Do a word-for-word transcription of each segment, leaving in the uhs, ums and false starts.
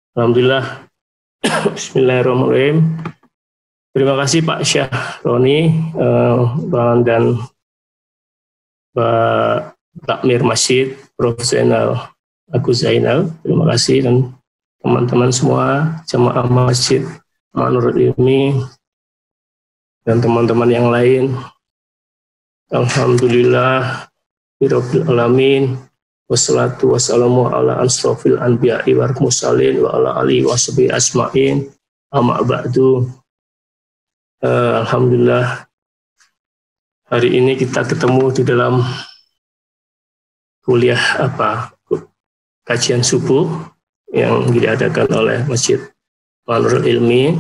Alhamdulillah. Bismillahirrahmanirrahim. Terima kasih Pak Syahroni uh, dan Pak Takmir Masjid Profesional Agus Zainal. Terima kasih dan teman-teman semua jamaah Masjid Manurul Ilmi dan teman-teman yang lain. Alhamdulillah Birabbil Alamin. Wassalatu wassalamu ala asrofil anbiya'i wal mursalin wa ala alihi wa sahbihi asma'in. Amma ba'du. Uh, Alhamdulillah hari ini kita ketemu di dalam kuliah apa kajian subuh yang diadakan oleh Masjid Manurul Ilmi.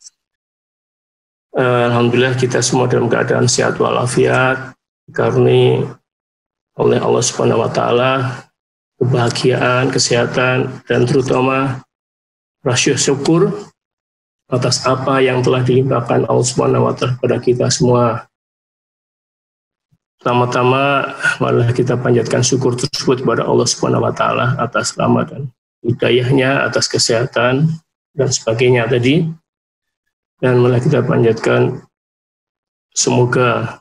Uh, Alhamdulillah kita semua dalam keadaan sehat walafiat, dikaruniai oleh Allah Subhanahu wa taala kebahagiaan, kesehatan, dan terutama rasa syukur atas apa yang telah dilimpahkan Allah Subhanahu wa taala kepada kita semua. Pertama-tama marilah kita panjatkan syukur tersebut kepada Allah Subhanahu wa taala atas rahmat dan hidayahnya, atas kesehatan dan sebagainya tadi. Dan marilah kita panjatkan semoga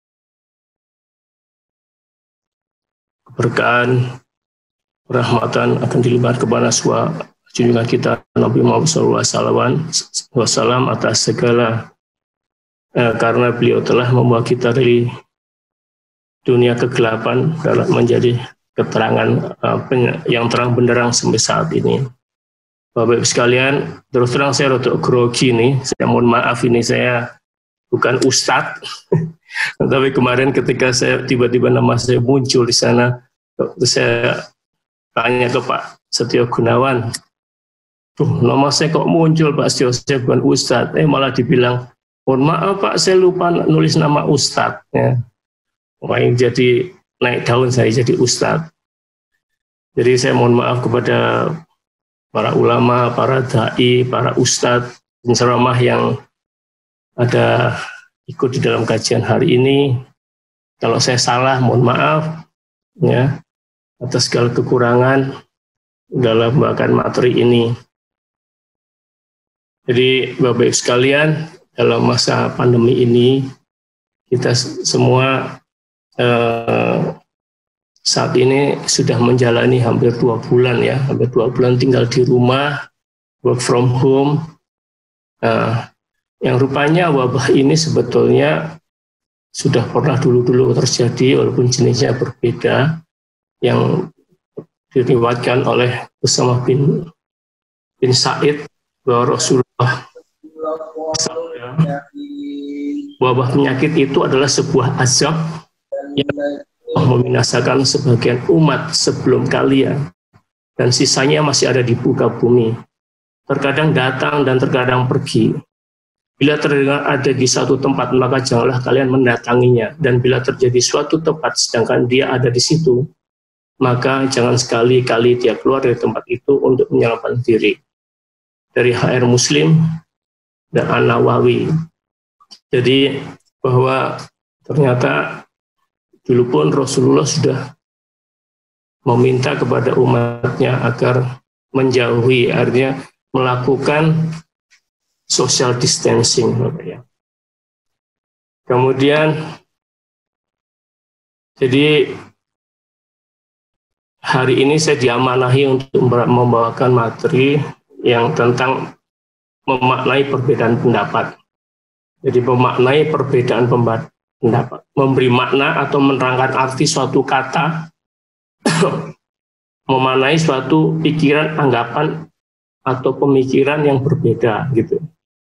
keberkahan, rahmatan akan dilimpahkan kepada semua junjungan kita Nabi Muhammad shallallahu alaihi wasallam atas segala eh, karena beliau telah membawa kita dari dunia kegelapan dalam menjadi keterangan eh, yang terang benderang sampai saat ini. Bapak-Ibu sekalian, terus terang saya rotok grogi nih, saya mohon maaf ini saya bukan ustadz, tapi kemarin ketika saya tiba-tiba nama saya muncul di sana, saya tanya ke Pak Setio Gunawan, tuh nama saya kok muncul Pak Setio, saya bukan ustadz, eh malah dibilang, mohon maaf Pak, saya lupa nulis nama ustadz. Ya. Wah, jadi naik daun saya jadi ustadz. Jadi saya mohon maaf kepada para ulama, para dai, para ustadz, penceramah yang ada ikut di dalam kajian hari ini. Kalau saya salah, mohon maaf ya atas segala kekurangan dalam membawakan materi ini. Jadi Bapak-Ibu sekalian, dalam masa pandemi ini kita semua eh, saat ini sudah menjalani hampir dua bulan ya, hampir dua bulan tinggal di rumah, work from home. Nah, yang rupanya wabah ini sebetulnya sudah pernah dulu-dulu terjadi walaupun jenisnya berbeda, yang diriwayatkan oleh Usamah bin bin Said bahwa Rasulullah wabah penyakit itu adalah sebuah azab yang membinasakan sebagian umat sebelum kalian dan sisanya masih ada di muka bumi. Terkadang datang dan terkadang pergi. Bila terdengar ada di satu tempat, maka janganlah kalian mendatanginya. Dan bila terjadi suatu tempat sedangkan dia ada di situ, maka jangan sekali-kali dia keluar dari tempat itu untuk menyelamatkan diri. Dari H R Muslim dan An-Nawawi. Jadi bahwa ternyata dulu pun Rasulullah sudah meminta kepada umatnya agar menjauhi, artinya melakukan social distancing. Kemudian, jadi hari ini saya diamanahi untuk membawakan materi yang tentang memaknai perbedaan pendapat. Jadi memaknai perbedaan pendapat. Pendapat, memberi makna atau menerangkan arti suatu kata, memaknai suatu pikiran, anggapan atau pemikiran yang berbeda gitu.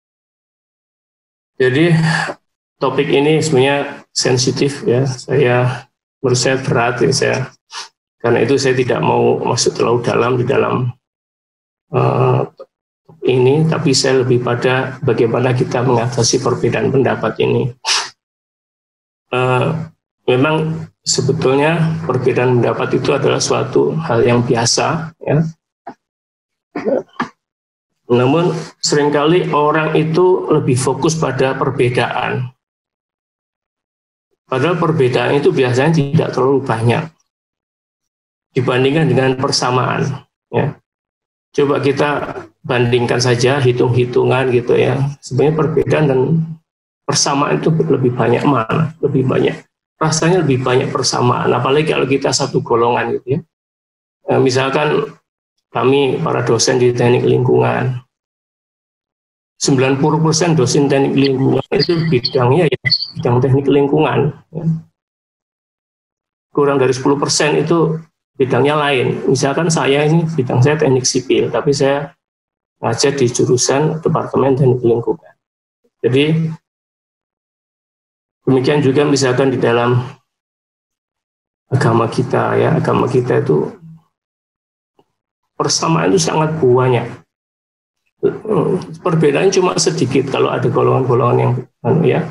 Jadi topik ini sebenarnya sensitif ya, saya menurut saya berat ya saya, karena itu saya tidak mau masuk terlalu dalam di dalam uh, ini, tapi saya lebih pada bagaimana kita mengatasi perbedaan pendapat ini. Uh, memang sebetulnya perbedaan pendapat itu adalah suatu hal yang biasa ya. Namun seringkali orang itu lebih fokus pada perbedaan. Padahal perbedaan itu biasanya tidak terlalu banyak dibandingkan dengan persamaan ya. Coba kita bandingkan saja, hitung-hitungan gitu ya. Sebenarnya perbedaan dan persamaan itu lebih banyak mana? Lebih banyak. Rasanya lebih banyak persamaan. Apalagi kalau kita satu golongan gitu ya. Nah, misalkan kami para dosen di teknik lingkungan, sembilan puluh persen dosen teknik lingkungan itu bidangnya ya bidang teknik lingkungan. Ya. Kurang dari sepuluh persen itu bidangnya lain. Misalkan saya ini bidang saya teknik sipil, tapi saya ngajar di jurusan Departemen Teknik Lingkungan. Jadi demikian juga misalkan di dalam agama kita ya, agama kita itu persamaan itu sangat banyak. Perbedaan cuma sedikit kalau ada golongan-golongan yang ya.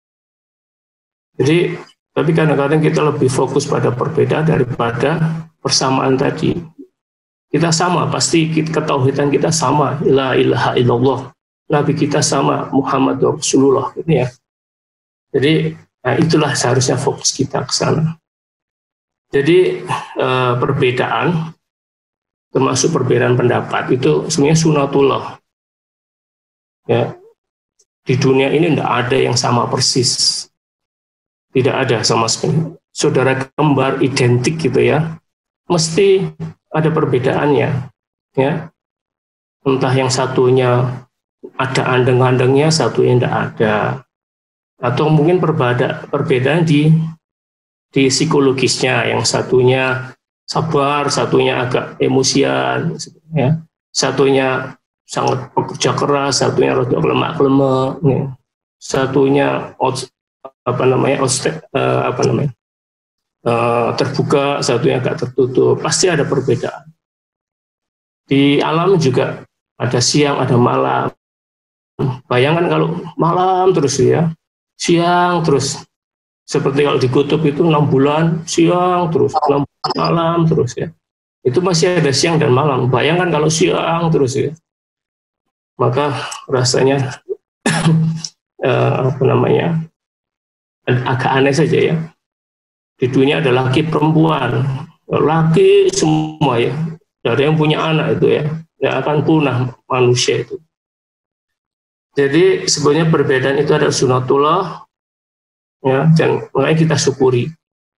Jadi tapi kadang-kadang kita lebih fokus pada perbedaan daripada persamaan tadi. Kita sama, pasti ketauhidan kita sama, la ilaha illallah. Nabi kita sama, Muhammad Rasulullah, gitu ya. Jadi nah itulah seharusnya fokus kita ke sana. Jadi eh, perbedaan, termasuk perbedaan pendapat itu sebenarnya sunatullah. Ya, di dunia ini tidak ada yang sama persis, tidak ada sama sekali. Saudara kembar identik gitu ya, mesti ada perbedaannya, ya. Entah yang satunya ada andeng-andengnya, satunya tidak ada, atau mungkin perbeda, perbedaan di di psikologisnya, yang satunya sabar, satunya agak emosian, ya. Satunya sangat pekerja keras, satunya rada lemak-lemak, ya. Satunya apa namanya, oste, uh, apa namanya, uh, terbuka, satunya agak tertutup. Pasti ada perbedaan. Di alam juga ada siang, ada malam. Bayangkan kalau malam terus ya, siang terus. Seperti kalau di kutub itu enam bulan siang terus, enam bulan malam terus ya. Itu masih ada siang dan malam. Bayangkan kalau siang terus ya. Maka rasanya uh, apa namanya, agak aneh saja ya. Di dunia ada laki perempuan, laki semua ya. Dari yang punya anak itu ya, yang akan punah manusia itu. Jadi sebenarnya perbedaan itu adalah sunatullah, ya, dan makanya kita syukuri.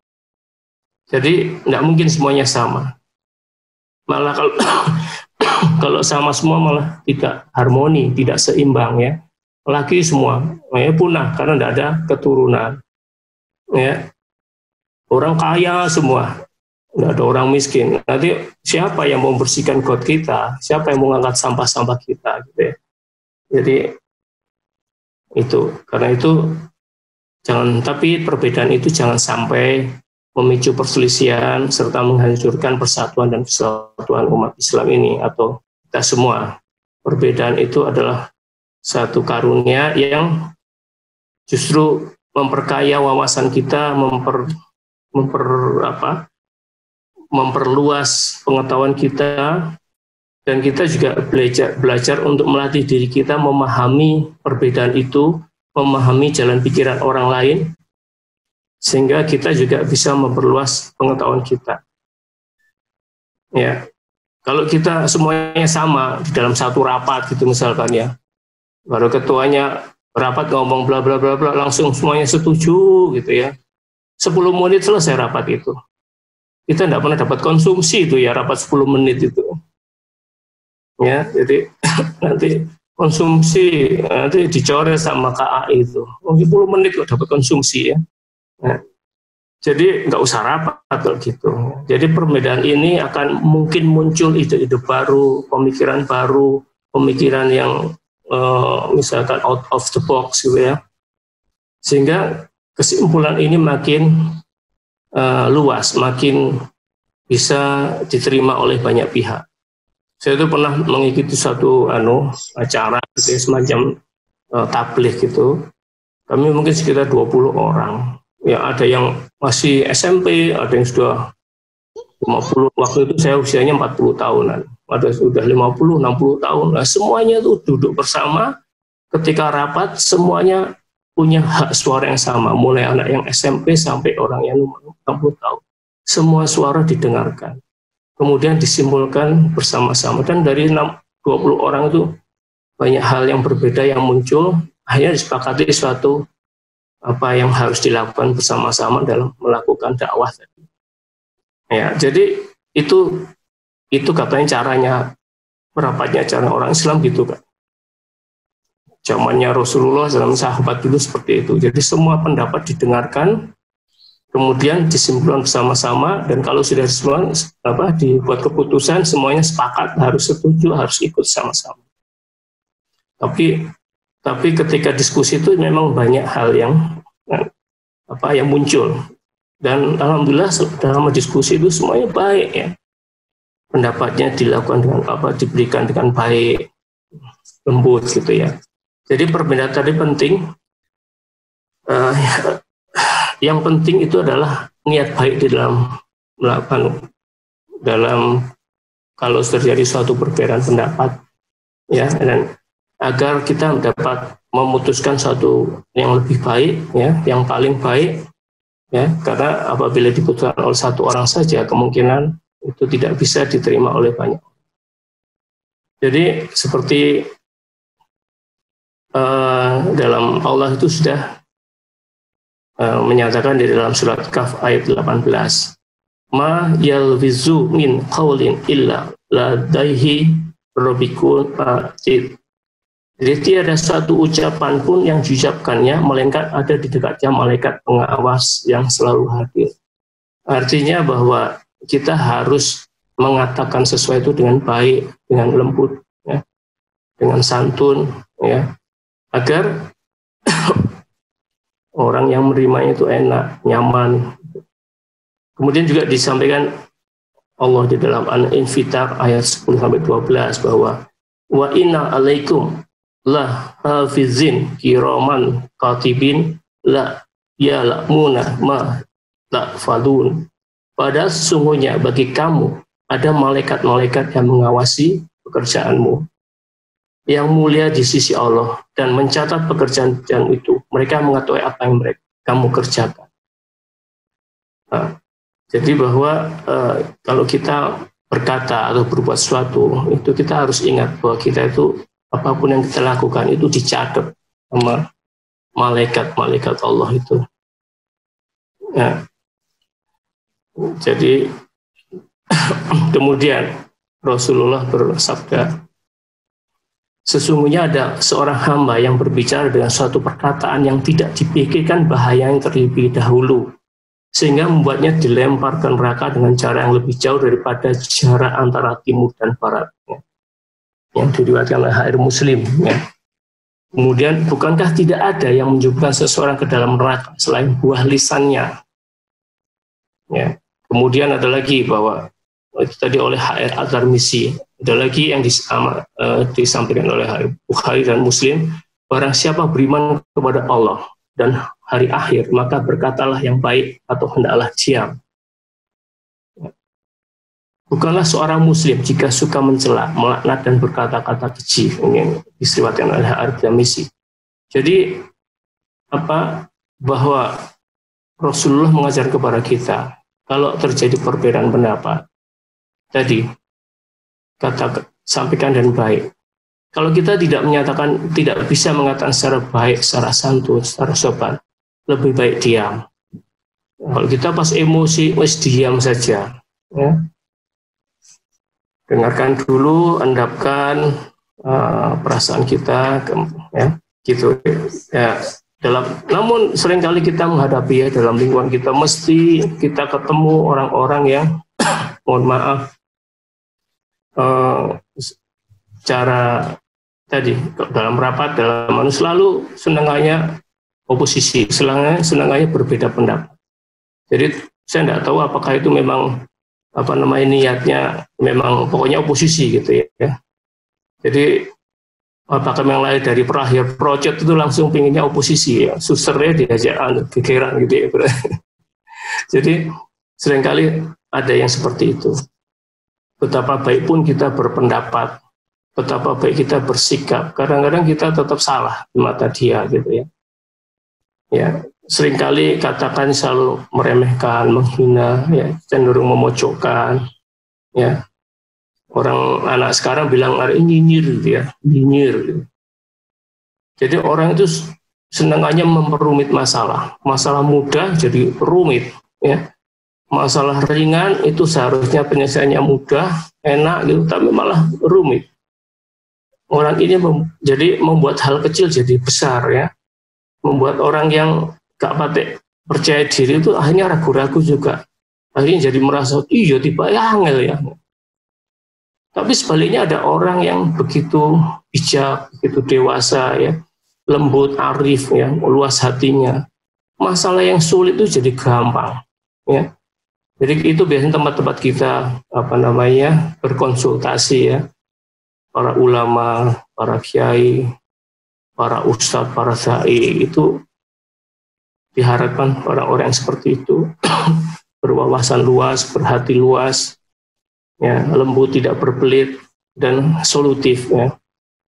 Jadi tidak mungkin semuanya sama. Malah kalau kalau sama semua malah tidak harmoni, tidak seimbang ya. Laki semua, ya, punah karena tidak ada keturunan. Ya, orang kaya semua, tidak ada orang miskin. Nanti siapa yang mau membersihkan got kita? Siapa yang mau mengangkat sampah-sampah kita? Gitu ya. Jadi itu, karena itu jangan. Tapi perbedaan itu jangan sampai memicu perselisihan serta menghancurkan persatuan dan kesatuan umat Islam ini atau kita semua. Perbedaan itu adalah satu karunia yang justru memperkaya wawasan kita, memper, memper apa, memperluas pengetahuan kita, dan kita juga belajar belajar untuk melatih diri kita memahami perbedaan itu, memahami jalan pikiran orang lain, sehingga kita juga bisa memperluas pengetahuan kita. Ya, kalau kita semuanya sama di dalam satu rapat gitu misalkan ya, baru ketuanya rapat ngomong bla bla bla bla, langsung semuanya setuju gitu ya. sepuluh menit selesai rapat itu. Kita tidak pernah dapat konsumsi itu ya, rapat sepuluh menit itu. Ya, jadi nanti konsumsi nanti dicoret sama K A itu. Oh, sepuluh menit kok dapat konsumsi ya. Nah, jadi nggak usah rapat kalau gitu. Jadi perbedaan ini akan mungkin muncul ide-ide baru, pemikiran baru, pemikiran yang Uh, misalkan out of the box gitu ya, sehingga kesimpulan ini makin uh, luas, makin bisa diterima oleh banyak pihak. Saya itu pernah mengikuti satu anu acara gitu ya, semacam uh, tabligh gitu. Kami mungkin sekitar dua puluh orang. Ya, ada yang masih S M P, ada yang sudah lima puluh, waktu itu saya usianya empat puluh tahunan. Ada sudah lima puluh, enam puluh tahun. Nah, semuanya tuh duduk bersama, ketika rapat semuanya punya hak suara yang sama, mulai anak yang S M P sampai orang yang enam puluh tahun. Semua suara didengarkan. kemudian disimpulkan bersama-sama. Dan dari dua puluh orang itu banyak hal yang berbeda yang muncul, akhirnya disepakati suatu apa yang harus dilakukan bersama-sama dalam melakukan dakwah. Ya, jadi itu itu katanya caranya, merapatnya cara orang Islam gitu kan. Zamannya Rasulullah dalam sahabat dulu seperti itu. Jadi semua pendapat didengarkan, kemudian disimpulkan bersama-sama, dan kalau sudah semua apa dibuat keputusan, semuanya sepakat, harus setuju, harus ikut sama-sama. Tapi tapi ketika diskusi itu memang banyak hal yang apa yang muncul, dan alhamdulillah dalam diskusi itu semuanya baik ya, pendapatnya dilakukan dengan apa diberikan dengan baik, lembut gitu ya. Jadi perbedaan tadi penting. Uh, yang penting itu adalah niat baik di dalam melakukan, dalam kalau terjadi suatu perbedaan pendapat ya, dan agar kita dapat memutuskan suatu yang lebih baik ya, yang paling baik ya, karena apabila diputuskan oleh satu orang saja kemungkinan itu tidak bisa diterima oleh banyak. Jadi seperti uh, dalam Allah itu sudah uh, menyatakan di dalam surat Kahf ayat delapan belas, ma yalfizu min qaulin illa ladaihi rabbikun atid. Jadi tiada satu ucapan pun yang diucapkannya melainkan ada di dekatnya malaikat pengawas yang selalu hadir. Artinya bahwa kita harus mengatakan sesuai itu dengan baik, dengan lembut, ya, dengan santun, ya, agar orang yang menerimanya itu enak, nyaman. Kemudian juga disampaikan Allah di dalam Al-Infitar ayat sepuluh sampai dua belas bahwa wa inna alaikum la hafizin kiraman katibin la ya'lamuna ma ta'falun. Padahal sesungguhnya bagi kamu ada malaikat-malaikat yang mengawasi pekerjaanmu, yang mulia di sisi Allah, dan mencatat pekerjaan itu. Mereka mengetahui apa yang mereka kamu kerjakan. Nah, jadi bahwa eh, kalau kita berkata atau berbuat sesuatu, itu kita harus ingat bahwa kita itu apapun yang kita lakukan itu dicatat sama malaikat-malaikat Allah itu. Nah, jadi kemudian Rasulullah bersabda, sesungguhnya ada seorang hamba yang berbicara dengan suatu perkataan yang tidak dipikirkan bahaya yang terlebih dahulu, sehingga membuatnya dilempar ke neraka dengan cara yang lebih jauh daripada jarak antara timur dan barat. Yang diriwayatkan oleh H R Muslim. Ya. Kemudian, bukankah tidak ada yang menjebakkan seseorang ke dalam neraka selain buah lisannya? Ya. Kemudian ada lagi bahwa itu tadi oleh H R At-Tirmizi, ada lagi yang dis, uh, disampaikan oleh H R Bukhari dan Muslim, barang siapa beriman kepada Allah dan hari akhir, maka berkatalah yang baik atau hendaklah diam. Bukanlah seorang muslim jika suka mencela, melaknat dan berkata-kata keji. Ini diseriwayatkan oleh H R Tirmizi. Jadi apa bahwa Rasulullah mengajar kepada kita, kalau terjadi perbedaan pendapat, tadi kata sampaikan dan baik. Kalau kita tidak menyatakan, tidak bisa mengatakan secara baik, secara santun, secara sopan, lebih baik diam. Kalau kita pas emosi, wes diam saja. Ya. Dengarkan dulu, endapkan uh, perasaan kita, ya, gitu. Ya, dalam, namun seringkali kita menghadapi ya dalam lingkungan kita mesti kita ketemu orang-orang yang, mohon maaf, uh, cara tadi dalam rapat, dalam manusia selalu senangannya oposisi, senangannya, senangannya berbeda pendapat. Jadi saya tidak tahu apakah itu memang apa namanya niatnya memang pokoknya oposisi gitu ya. Jadi apakah memang lahir dari perakhir project itu langsung pinginnya oposisi ya, susternya diajak gegeran gitu ya. Jadi seringkali ada yang seperti itu. Betapa baik pun kita berpendapat, betapa baik kita bersikap, kadang-kadang kita tetap salah di mata dia gitu ya. Ya, seringkali katakan selalu meremehkan, menghina, ya, cenderung memojokkan, Ya, orang anak sekarang bilang ada nyinyir gitu ya, nyinyir. Gitu. Jadi orang itu senangannya memperumit masalah. Masalah mudah jadi rumit. Ya, masalah ringan itu seharusnya penyelesaiannya mudah, enak gitu, tapi malah rumit. Orang ini mem jadi membuat hal kecil jadi besar ya, membuat orang yang gak patek percaya diri itu akhirnya ragu-ragu juga, akhirnya jadi merasa iya tiba ya angel ya. Tapi sebaliknya ada orang yang begitu bijak, begitu dewasa ya, lembut, arif ya, luas hatinya. Masalah yang sulit itu jadi gampang ya. Jadi itu biasanya tempat-tempat kita apa namanya berkonsultasi ya. Para ulama, para kiai, para ustadz, para dai itu diharapkan orang-orang yang seperti itu berwawasan luas, berhati luas, ya, lembut, tidak berbelit dan solutif. Ya.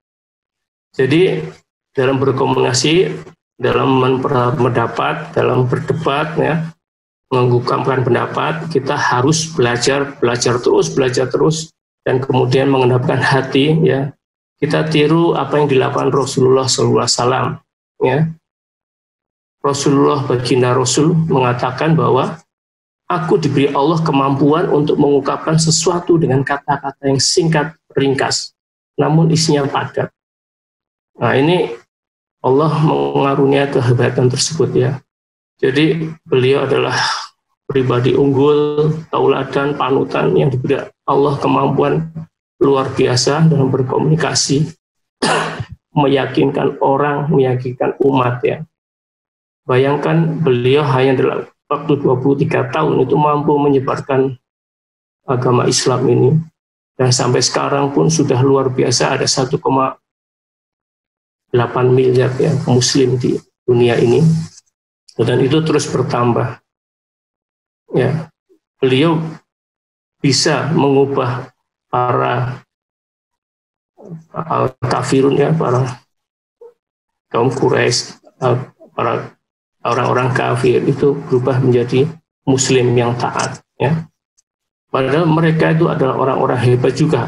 Jadi dalam berkomunikasi, dalam mendapat, dalam berdebat, ya, mengungkapkan pendapat, kita harus belajar, belajar terus, belajar terus. Dan kemudian mengendapkan hati, ya, kita tiru apa yang dilakukan Rasulullah shallallahu alaihi wasallam. Ya. Rasulullah baginda Rasul mengatakan bahwa aku diberi Allah kemampuan untuk mengungkapkan sesuatu dengan kata-kata yang singkat, ringkas, namun isinya padat. Nah ini Allah mengarunia kehebatan tersebut ya. Jadi beliau adalah pribadi unggul, tauladan, panutan yang diberi Allah kemampuan luar biasa dalam berkomunikasi, meyakinkan orang, meyakinkan umat ya. Bayangkan beliau hanya dalam waktu dua puluh tiga tahun itu mampu menyebarkan agama Islam ini, dan sampai sekarang pun sudah luar biasa, ada satu koma delapan miliar ya muslim di dunia ini, dan itu terus bertambah. Ya, beliau bisa mengubah para kafirun ya, para kaum Quraisy, para orang-orang kafir itu berubah menjadi muslim yang taat ya. Padahal mereka itu adalah orang-orang hebat juga.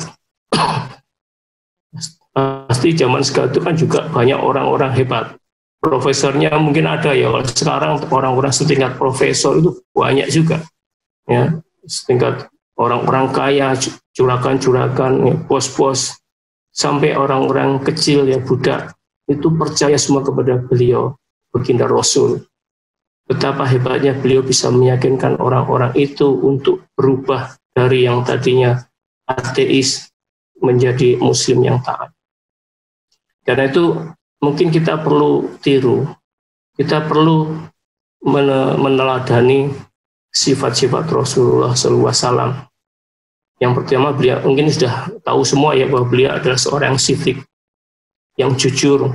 Pasti zaman sekarang itu kan juga banyak orang-orang hebat. Profesornya mungkin ada ya. Sekarang orang-orang setingkat profesor itu banyak juga. Ya, setingkat orang-orang kaya, curakan-curakan, ya, bos-bos, sampai orang-orang kecil ya budak itu percaya semua kepada beliau, baginda Rasul. Betapa hebatnya beliau bisa meyakinkan orang-orang itu untuk berubah dari yang tadinya ateis menjadi muslim yang taat. Karena itu mungkin kita perlu tiru, kita perlu meneladani sifat-sifat Rasulullah shallallahu alaihi wasallam. Yang pertama, beliau mungkin sudah tahu semua ya bahwa beliau adalah seorang yang sidik, yang jujur.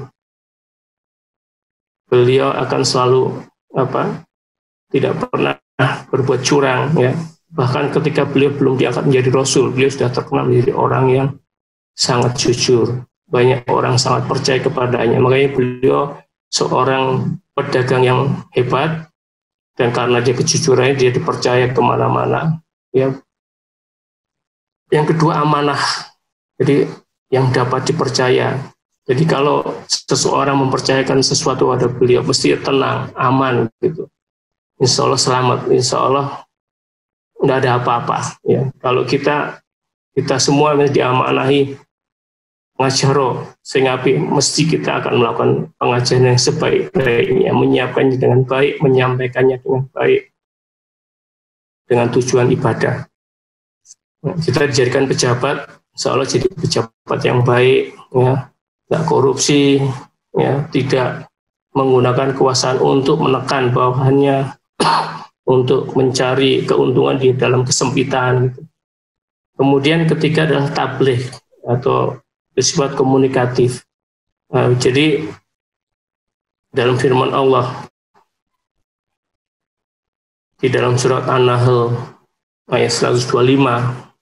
Beliau akan selalu apa? Tidak pernah berbuat curang ya. Bahkan ketika beliau belum diangkat menjadi Rasul, beliau sudah terkenal menjadi orang yang sangat jujur. Banyak orang sangat percaya kepadanya. Makanya beliau seorang pedagang yang hebat, dan karena dia kejujurannya dia dipercaya kemana-mana. Ya. Yang kedua, amanah. Jadi yang dapat dipercaya. Jadi kalau seseorang mempercayakan sesuatu pada beliau, mesti tenang, aman gitu. Insya Allah selamat, insya Allah nggak ada apa-apa. Ya. Kalau kita kita semua diamanahi ngajaro, sehingga mesti kita akan melakukan pengajaran yang sebaik-baiknya, menyiapkannya dengan baik, menyampaikannya dengan baik, dengan tujuan ibadah. Kita dijadikan pejabat, insya Allah jadi pejabat yang baik, ya, tidak korupsi, ya, tidak menggunakan kekuasaan untuk menekan bawahannya, untuk mencari keuntungan di dalam kesempitan. Gitu. Kemudian ketiga adalah tabligh atau bersifat komunikatif. Nah, jadi dalam firman Allah di dalam surat An-Nahl ayat seratus dua puluh lima,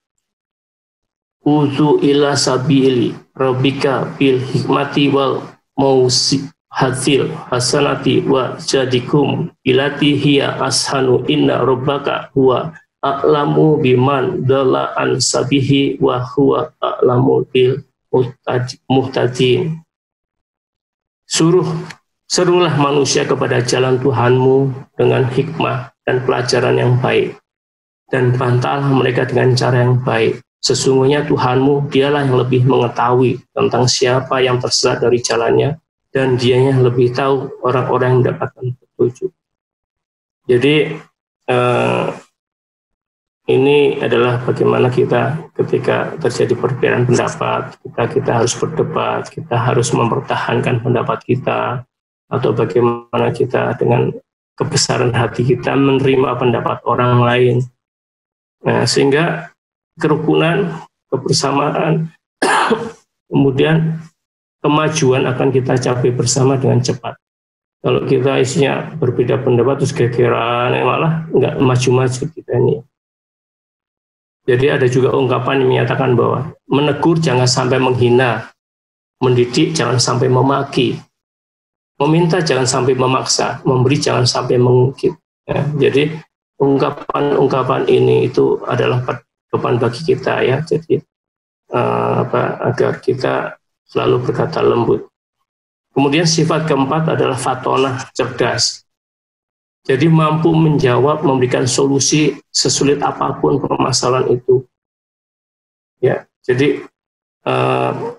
Uzu ila sabili rabbika bil hikmati wal mausihatil hasanati wa jadikum ilati hiya ashanu inna rabbaka huwa a'lamu biman dalla an sabihi wa huwa a'lamu bil muhtadin. Suruh serulah manusia kepada jalan Tuhanmu dengan hikmah dan pelajaran yang baik, dan bantahlah mereka dengan cara yang baik. Sesungguhnya Tuhanmu, dialah yang lebih mengetahui tentang siapa yang tersesat dari jalannya, dan dianya lebih tahu orang-orang yang mendapatkan petunjuk. Jadi eh, ini adalah bagaimana kita ketika terjadi perbedaan pendapat, kita kita harus berdebat, kita harus mempertahankan pendapat kita, atau bagaimana kita dengan kebesaran hati kita menerima pendapat orang lain. Nah, sehingga kerukunan, kebersamaan, kemudian kemajuan akan kita capai bersama dengan cepat. Kalau kita isinya berbeda pendapat terus gegeran, malah nggak maju-maju kita ini. Jadi ada juga ungkapan yang menyatakan bahwa menegur jangan sampai menghina, mendidik jangan sampai memaki, meminta jangan sampai memaksa, memberi jangan sampai mengungkit. Ya, jadi ungkapan-ungkapan ini itu adalah pedoman bagi kita ya. Jadi uh, apa, agar kita selalu berkata lembut. Kemudian sifat keempat adalah fatonah, cerdas. Jadi mampu menjawab, memberikan solusi sesulit apapun permasalahan itu. Ya, jadi uh,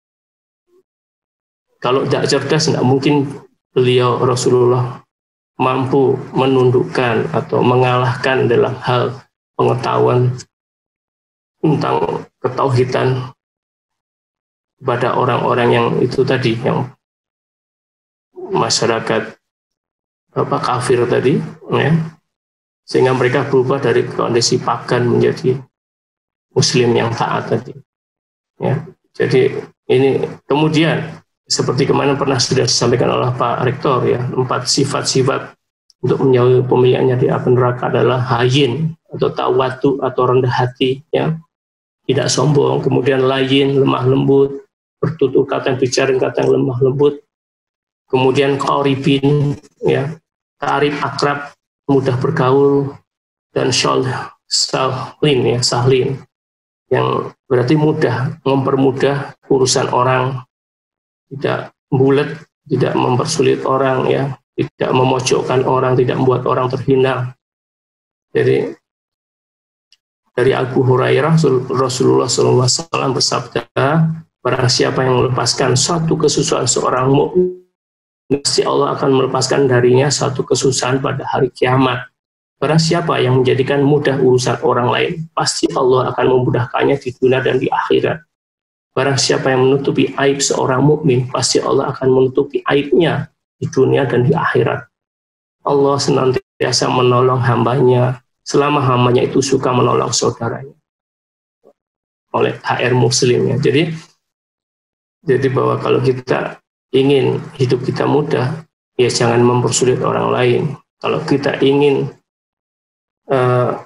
kalau tidak cerdas, tidak mungkin beliau Rasulullah mampu menundukkan atau mengalahkan dalam hal pengetahuan tentang ketauhidan kepada orang-orang yang itu tadi, yang masyarakat apa kafir tadi, ya, sehingga mereka berubah dari kondisi pagan menjadi Muslim yang taat tadi. Ya, jadi ini kemudian seperti kemarin pernah sudah disampaikan oleh Pak Rektor ya, empat sifat-sifat untuk menjauhi pemilihannya di api neraka adalah hayin atau tawatu atau rendah hati, ya, tidak sombong, kemudian layin, lemah lembut, bertutur kata, bicara kata yang lemah lembut, kemudian qaribin, ya, karib, akrab, mudah bergaul, dan sahlin, ya, sahlin, yang berarti mudah, mempermudah urusan orang, tidak bulat, tidak mempersulit orang, ya, tidak memojokkan orang, tidak membuat orang terhina. Jadi dari Abu Hurairah, Rasulullah shallallahu alaihi wasallam bersabda, barang siapa yang melepaskan suatu kesusahan seorang mukmin, pasti Allah akan melepaskan darinya satu kesusahan pada hari kiamat. Barang siapa yang menjadikan mudah urusan orang lain, pasti Allah akan memudahkannya di dunia dan di akhirat. Barang siapa yang menutupi aib seorang mukmin, pasti Allah akan menutupi aibnya di dunia dan di akhirat. Allah senantiasa menolong hambanya selama hambanya itu suka menolong saudaranya. Oleh H R Muslim, ya. Jadi, jadi bahwa kalau kita ingin hidup kita mudah, ya jangan mempersulit orang lain. Kalau kita ingin uh,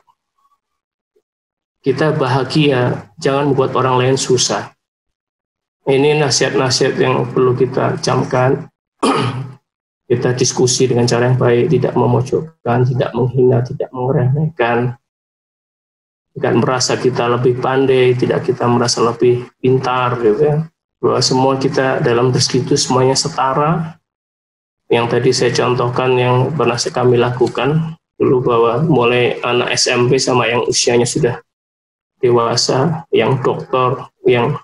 kita bahagia, jangan membuat orang lain susah. Ini nasihat-nasihat yang perlu kita camkan. Kita diskusi dengan cara yang baik, tidak memojokkan, tidak menghina, tidak meremehkan, tidak merasa kita lebih pandai, tidak kita merasa lebih pintar, gitu ya. Bahwa semua kita dalam rezeki itu semuanya setara. Yang tadi saya contohkan yang pernah kami lakukan dulu, bahwa mulai anak S M P sama yang usianya sudah dewasa, yang doktor, yang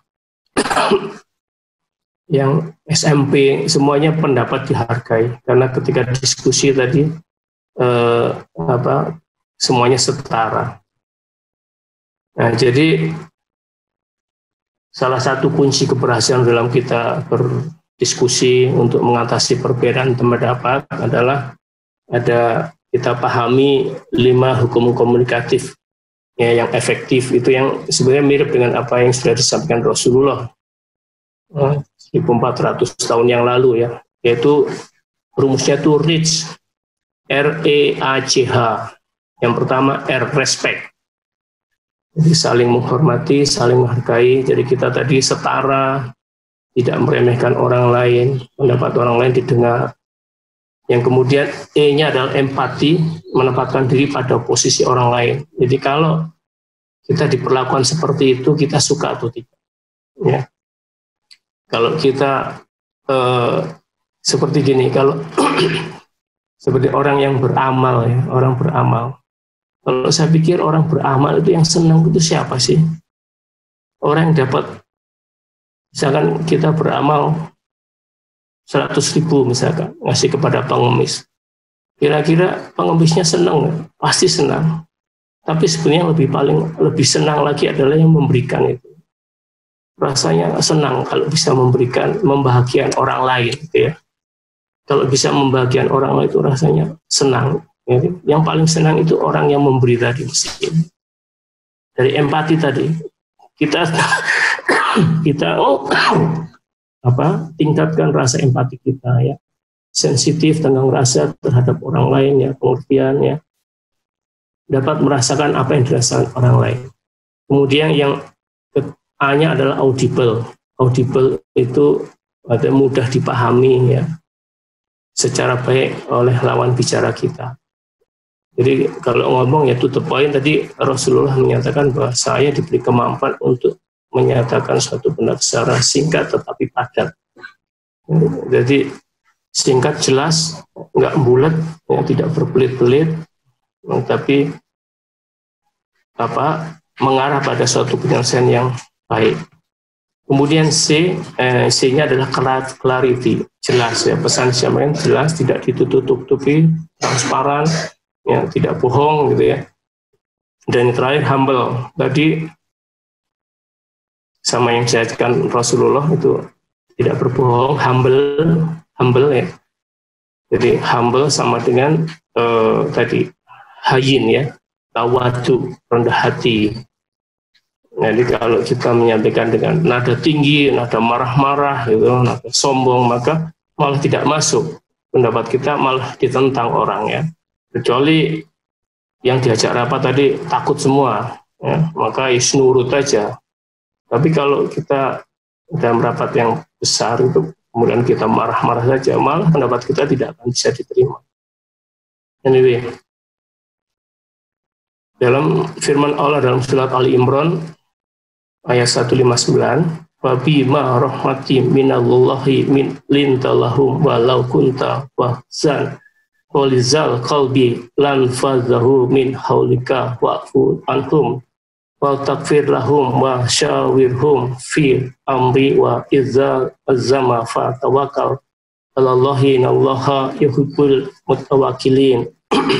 yang S M P, semuanya pendapat dihargai, karena ketika diskusi tadi eh, apa semuanya setara. Nah, jadi salah satu kunci keberhasilan dalam kita berdiskusi untuk mengatasi perbedaan pendapat adalah ada kita pahami lima hukum komunikatif, ya, yang efektif, itu yang sebenarnya mirip dengan apa yang sudah disampaikan Rasulullah seribu empat ratus tahun yang lalu, ya, yaitu rumusnya itu REACH, R E A C H. Yang pertama R, respect. Jadi saling menghormati, saling menghargai. Jadi kita tadi setara, tidak meremehkan orang lain, pendapat orang lain didengar. Yang kemudian E-nya adalah empati, menempatkan diri pada posisi orang lain. Jadi kalau kita diperlakukan seperti itu, kita suka atau tidak. Ya. Kalau kita eh, seperti gini, kalau seperti orang yang beramal, ya, orang beramal. Kalau saya pikir orang beramal itu yang senang itu siapa sih? Orang yang dapat, misalkan kita beramal seratus ribu misalkan, ngasih kepada pengemis. Kira-kira pengemisnya senang, pasti senang. Tapi sebenarnya lebih paling lebih senang lagi adalah yang memberikan itu. Rasanya senang kalau bisa memberikan, membahagiakan orang lain, gitu ya. Kalau bisa membahagiakan orang lain itu rasanya senang. Ya. Yang paling senang itu orang yang memberi tadi mesti. Dari empati tadi, kita kita oh apa tingkatkan rasa empati kita, ya, sensitif tentang rasa terhadap orang lain, ya, pengertiannya, dapat merasakan apa yang dirasakan orang lain. Kemudian yang A-nya adalah audible. Audible itu ada mudah dipahami, ya, secara baik oleh lawan bicara kita. Jadi kalau ngomong ya to the point, tadi Rasulullah menyatakan bahwa saya diberi kemampuan untuk menyatakan suatu benar secara singkat tetapi padat. Jadi singkat, jelas, nggak bulat, ya, tidak berbelit-belit, tapi apa mengarah pada suatu penyelesaian yang baik. Kemudian C, eh, C-nya adalah clarity, jelas, ya, pesan siapa jelas, tidak ditutup-tutupi, transparan, ya, tidak bohong, gitu ya. Dan yang terakhir humble. Tadi sama yang disajikan Rasulullah itu tidak berbohong, humble, humble, ya. Jadi humble sama dengan eh, tadi hayin, ya, tawadu, rendah hati. Jadi kalau kita menyampaikan dengan nada tinggi, nada marah-marah, gitu, nada sombong, maka malah tidak masuk. Pendapat kita malah ditentang orang, ya. Kecuali yang diajak rapat tadi takut semua, ya, maka isnurut aja. Tapi kalau kita dalam rapat yang besar itu kemudian kita marah-marah saja, malah pendapat kita tidak akan bisa diterima. Anyway, dalam firman Allah dalam surat Ali Imran ayat seratus lima puluh sembilan, wa bima rahmati minallahi min lintalahum walau kunta wahzan walizal qalbi lan fazahu min haulika wa'fu anhum wa takfir lahum wa syawirhum fi amri wa izza azama fa tawakkal alallahi innallaha yuhibbul mutawakkilin.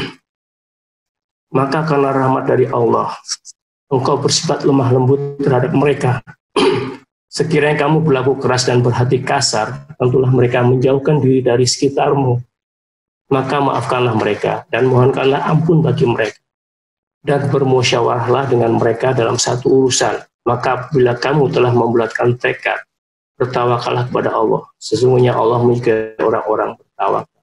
Maka karena rahmat dari Allah engkau bersifat lemah lembut terhadap mereka. Sekiranya kamu berlaku keras dan berhati kasar, tentulah mereka menjauhkan diri dari sekitarmu. Maka maafkanlah mereka dan mohonkanlah ampun bagi mereka. Dan bermusyawarahlah dengan mereka dalam satu urusan. Maka bila kamu telah membulatkan tekad, bertawakallah kepada Allah. Sesungguhnya Allah menyukai orang-orang bertawakal.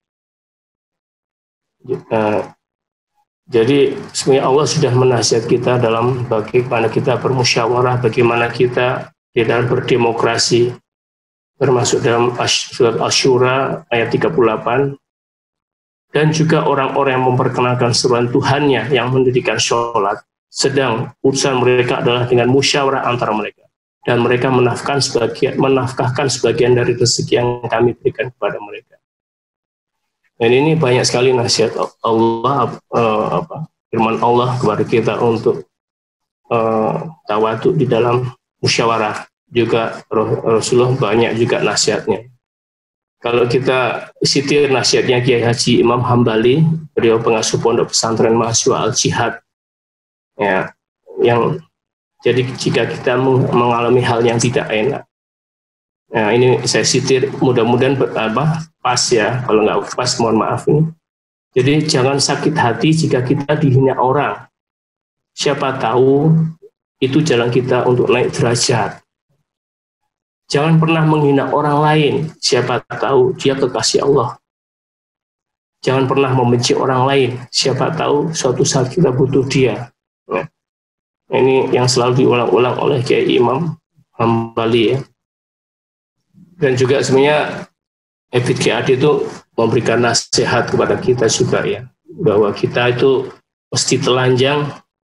Uh, Jadi sebenarnya Allah sudah menasihat kita dalam bagaimana kita bermusyawarah, bagaimana kita di dalam berdemokrasi, termasuk dalam surat Asy-Syura ayat tiga puluh delapan, dan juga orang-orang yang memperkenalkan seruan Tuhannya yang mendirikan sholat, sedang urusan mereka adalah dengan musyawarah antara mereka, dan mereka menafkahkan sebagian, menafkahkan sebagian dari rezeki yang kami berikan kepada mereka. Dan ini banyak sekali nasihat Allah, uh, apa, firman Allah kepada kita untuk uh, tawadu di dalam musyawarah. Juga Rasulullah banyak juga nasihatnya. Kalau kita sitir nasihatnya Kiai Haji Imam Hambali, beliau pengasuh pondok pesantren mahasiswa Al-Jihad, ya, yang jadi jika kita mengalami hal yang tidak enak. Nah, ini saya sitir, mudah-mudahan apa pas ya, kalau nggak pas mohon maaf ini. Jadi jangan sakit hati jika kita dihina orang. Siapa tahu itu jalan kita untuk naik derajat. Jangan pernah menghina orang lain. Siapa tahu dia kekasih Allah. Jangan pernah membenci orang lain. Siapa tahu suatu saat kita butuh dia. Nah, ini yang selalu diulang-ulang oleh Kiai Imam Hambali, ya. Dan juga sebenarnya Ebit G A D itu memberikan nasihat kepada kita juga ya, bahwa kita itu mesti telanjang,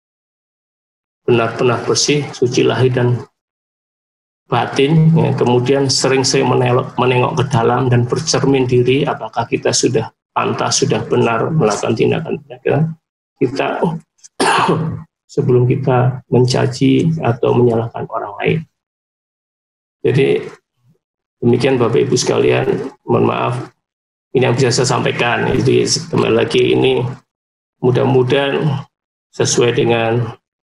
benar-benar bersih, suci lahir dan batin, ya. Kemudian sering-sering menengok, menengok ke dalam dan bercermin diri, apakah kita sudah pantas, sudah benar melakukan tindakan-tindakan kita sebelum kita mencaci atau menyalahkan orang lain. Jadi demikian Bapak Ibu sekalian, mohon maaf ini yang bisa saya sampaikan. Jadi kembali lagi ini mudah-mudahan sesuai dengan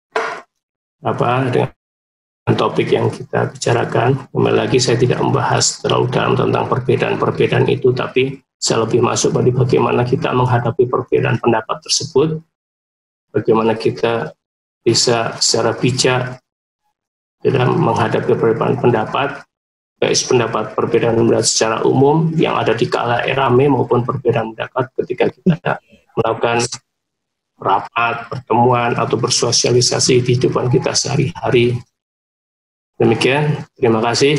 apa dengan topik yang kita bicarakan. Kembali lagi saya tidak membahas terlalu dalam tentang perbedaan-perbedaan itu, tapi saya lebih masuk pada bagaimana kita menghadapi perbedaan pendapat tersebut, bagaimana kita bisa secara bijak dalam menghadapi perbedaan pendapat, baik pendapat perbedaan pendapat secara umum yang ada di kala rame maupun perbedaan pendapat ketika kita melakukan rapat, pertemuan, atau bersosialisasi di kehidupan kita sehari-hari. Demikian, terima kasih.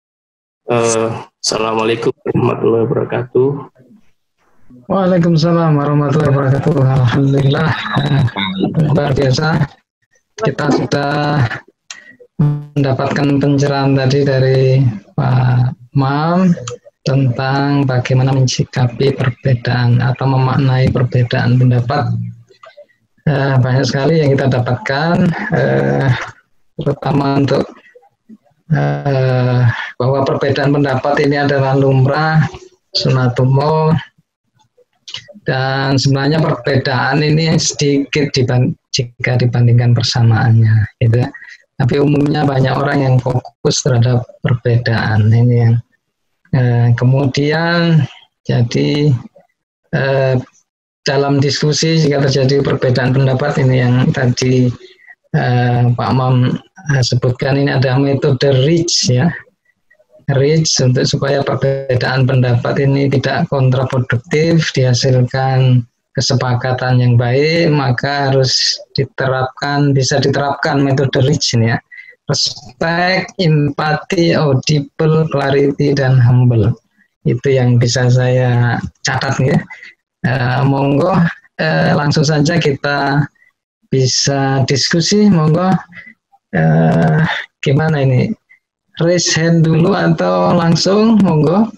Uh, Assalamualaikum warahmatullahi wabarakatuh. Waalaikumsalam warahmatullahi wabarakatuh. Alhamdulillah, luar biasa. Kita sudah mendapatkan pencerahan tadi dari Pak Mam tentang bagaimana mensikapi perbedaan atau memaknai perbedaan pendapat. Eh, banyak sekali yang kita dapatkan, eh, terutama untuk eh, bahwa perbedaan pendapat ini adalah lumrah, sunnatumullah, dan sebenarnya perbedaan ini sedikit diband- jika dibandingkan persamaannya, gitu. Tapi umumnya banyak orang yang fokus terhadap perbedaan ini yang eh, kemudian jadi eh, dalam diskusi jika terjadi perbedaan pendapat ini yang tadi eh, Pak Mam eh, sebutkan, ini ada metode REACH ya, REACH untuk supaya perbedaan pendapat ini tidak kontraproduktif, dihasilkan kesepakatan yang baik, maka harus diterapkan, bisa diterapkan metode REACH ini ya, respect, empati, audible, clarity, dan humble. Itu yang bisa saya catat ya. Uh, monggo uh, langsung saja kita bisa diskusi. Monggo uh, gimana ini, raise hand dulu atau langsung? Monggo